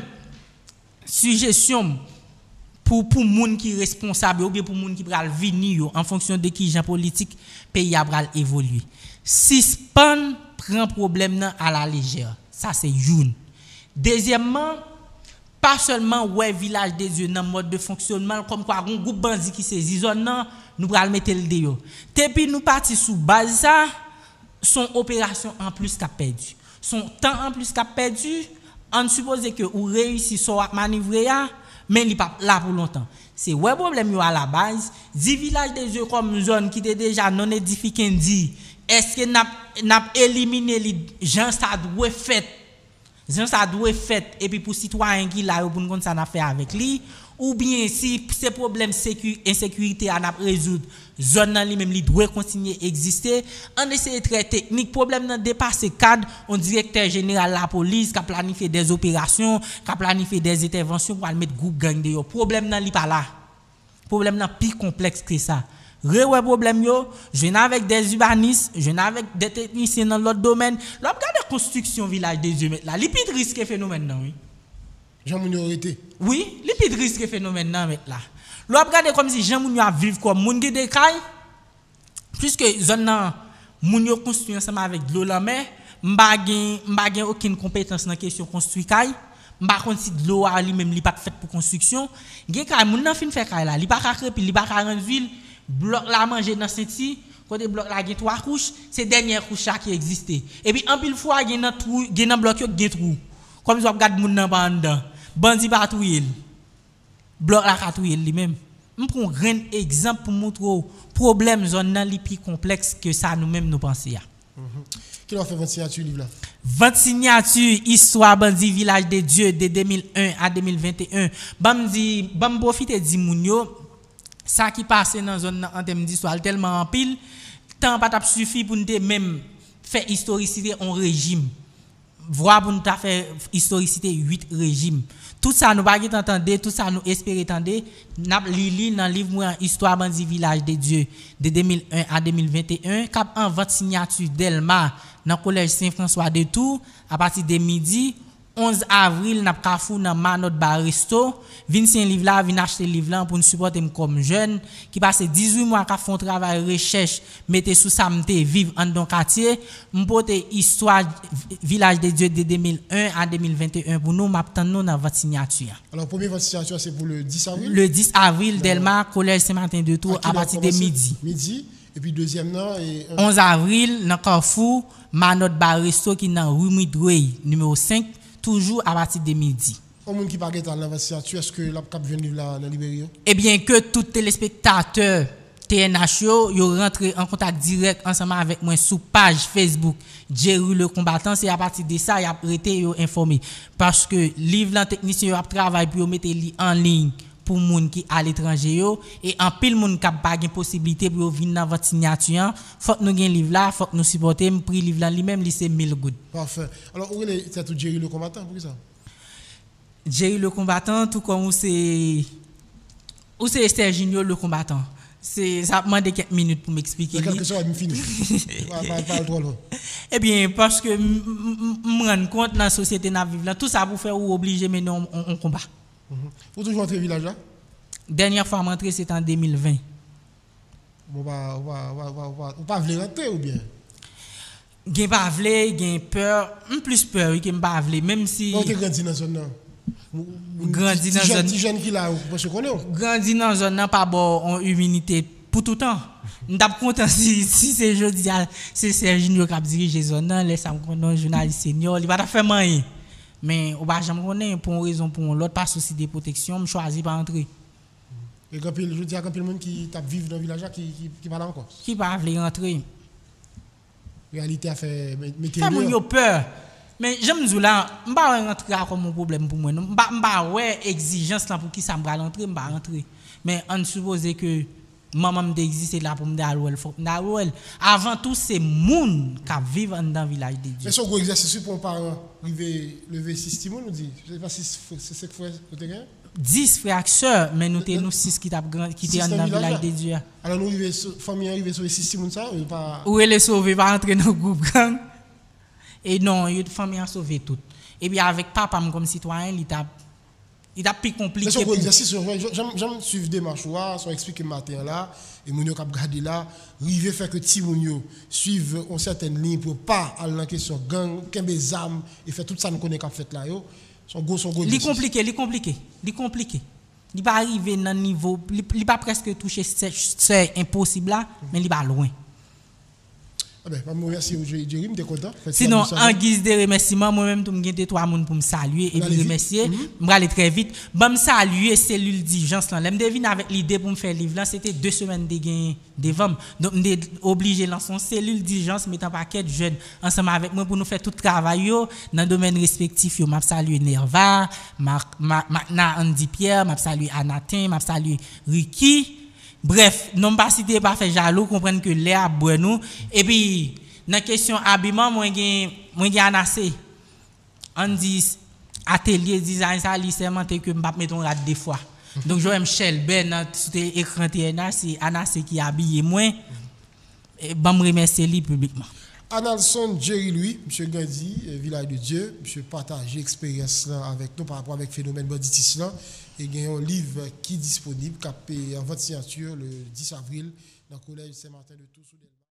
suggestion pour pour moun qui responsable ou bien pour moun qui pral venir en fonction de qui gens politique pays a pral évoluer. Suspend prend problème nan à la légère. Ça c'est une. Deuxièmement, pas seulement ouais village des yeux dans mode de fonctionnement comme quoi un groupe bandit qui saisit zone nan nous pral mettre le déyo. Depuis nous parti sous base ça son opération en plus qu'a perdu. Son temps en plus qu'a perdu, on suppose que ou réussi so manœuvrer mais il pas là pour longtemps. C'est ouais problème yo à la base, dix villages des yeux comme zone qui était déjà non édifié dit est-ce que n'a n'a éliminé les gens ça doit fait gens ça doit fait et puis pour citoyen qui là pour nous ça n'a fait avec lui ou bien si ces problèmes insécurité à n'a résoudre zone là lui même lui doit continuer exister on essaie très technique problème n'a dépasser cadre on directeur général la police qui a planifié des opérations qui a planifié des interventions pour mettre groupe gang de yo problème n'a li pas là problème n'a plus complexe que ça. Rewe problème yo, je n'ai avec des urbanistes, je n'ai avec des techniciens dans l'autre domaine. L'on regarde construction village des yeux là, li pit risque phénomène non oui. Jean Mounio été. Oui, li pit risque phénomène non là. L'on regarde comme si Jean Mounio a vivre comme moun qui décaille. puisque zone nan moun yo construit ensemble avec de l'eau la mer, m'pa gen m'pa gen aucune compétence dans question construit kay, m'pa konn si de l'eau a li même li pas fait pour construction, gen kay moun nan fin fait kay là, li pas ka crepi, li pas ka rendre ville, bloc la manger dans Saint-Ti, côté bloc la gen trois couches, c'est dernière couche qui existait. Et puis en pile fois gen nan trou, gen nan bloc yo gen trou. Comme si on regarde moun nan ba dedans, bandi pa touyer. Bloc la ka touyer li même. On prend un grand exemple pour montrer problème zone nan li plus complexe que ça nous-mêmes nous penser. Qui a fait vingt signatures livre là? vingt signatures histoire bandi village de Dieu de deux mille un à deux mille vingt et un. Bam di bam profiter di moun yo ça qui passe dans zone en termes d'histoire tellement en pile, temps pas t'a suffi pour nous même faire historicité en régime. Voir pour nous faire historicité huit régimes. Tout ça nous pas entendre, tout ça nous espérer entendre. N'a li dans livre moi histoire bandi village de Dieu de deux mille un à deux mille vingt et un cap en vingt signature Delma dans collège Saint-François de Tours à partir de midi onze avril n'a pas fou dans Manot Baristo vinn un livre là vinn acheter livre là pour nous supporter comme jeune qui passe dix-huit mois qu'a font travail recherche mettez sous samedi vivre en don quartier m'porter histoire village de Dieu de deux mille un à deux mille vingt et un pour nous m'attend nous dans votre signature. Alors premier votre signature c'est pour le dix avril. Le dix avril Delma collège Saint-Martin de Tours à, à partir de midi. Midi et puis deuxième non et onze avril dans Carrefour Manot Baristo qui dans rue Midway numéro cinq toujours à partir de midi. Au monde qui parle dans la signature, est-ce que la cap vient vivre dans la librairie? Eh bien que tous téléspectateurs T N H yo, yo rentré en contact direct ensemble avec moi sur page Facebook Jerry le combattant, c'est à partir de ça y a été yo informé parce que livre lan technicien yo a travail pour mettre li en ligne pour moun qui à l'étranger yo et en pile moun qui pas gain possibilité pour venir dans votre signature, faut que nous gain livre là, faut que nous supporter prix livre là lui-même li c'est mille good. Parfait. Alors où est c'est tout Jerry le combattant pour ça? Jerry le combattant tout comme c'est ou c'est Esther Junior le combattant. C'est ça demande quelques minutes pour m'expliquer. Quelque chose va me finir. Pas trop long. Eh bien parce que me rendre compte dans la société n'a vivre là tout ça pour faire ou obligé mais non on, on combat. Vous toujours entrer village là? Dernière fois rentré c'était en deux mille vingt. Bon bah on va on va on va on pas vouloir rentrer ou bien? Gen pas vle, gen peur, plus peur que m'pa vle même si on te grandi dans zone là. Grandi dans zone petit jeune qui là parce que connaît. Grandi dans zone là pas bon en humilité pour tout temps. M't'a content si si c'est jodi c'est Serginho qui a dirigé zone là, laisse me connait journaliste senior, il va ta faire rien. Mais on va jamais connaître pour une raison pour l'autre pas souci de protection, me choisi pas entrer. Et quand je dis à quand le monde qui t'a vivre dans le village qui qui qui pas là encore. Qui pas vle rentrer. Réalité a fait mettre ça mon yo peur. Mais j'aime dire là, m'pa rentrer comme un problème pour moi. M'pa m'pa ouais exigence là pour qui ça m'pa rentrer, m'pa rentrer. Mais on suppose que maman m'existe là pour m'dalwel faut m'dalwel. Avant tout c'est moun qui vivent dans le village de Dieu. Mais son gros exercice pour un parent arriver lever six timon nous dit. Je sais pas si c'est cinq frères côté gain. dix frères sœurs mais nous t'es nous six qui t'a qui étaient dans le village de Dieu. Alors nous arriver famille arriver sur six timon ça ou pas. Ou elle est sauvée pas entrer dans le groupe gang. Et non, une famille a sauvé tout. Et puis avec papa comme citoyen, il t'a il a plus compliqué. C'est un exercice, j'aime j'aime suivre des marches là, sont expliquer matin là et moun yo k'ap garder là, river faire que ti moun yo suivre une certaine ligne pour pas aller en question gang, kembe zam et faire tout ça nous connaît qu'a fait là yo. Son gros son gros. Li compliqué, li compliqué, li compliqué. Il pas arriver dans niveau, il pas presque toucher c'est impossible là, mais il pas loin. Ah ben, je merci Jérémy, je suis content. Sinon, en guise de remerciement, moi-même, je vais trois personnes pour me saluer et puis remercier. Je vais aller très vite. Je vais me saluer cellule d'urgence. Je me devine avec l'idée pour me faire livre. C'était deux semaines de gain devant. Donc, je suis obligé de lancer une cellule d'urgence, mettant un paquet de jeunes ensemble avec moi pour nous faire tout le travail dans le domaine respectif. Je salue Nerva, Magna Andy Pierre, je salue Anatin, je salue Ricky. Bref, non pas citer pas faire jaloux, comprendre que les a nous et puis dans question habillement moi gen moi gen anassé. On dit atelier design ça li sermenté que m'pa mettre on rate des fois. Donc je Michel Ben sur écran T N H c'est anassé qui habillé moi et bon me remercier lui publiquement. Analson Jerry Louis, monsieur Gandhi, village de Dieu, monsieur partage expérience là avec nous par rapport avec phénomène banditisme là. et il y a un livre qui est disponible, qui est en vente signature le dix avril dans le collège Saint-Martin de Tours.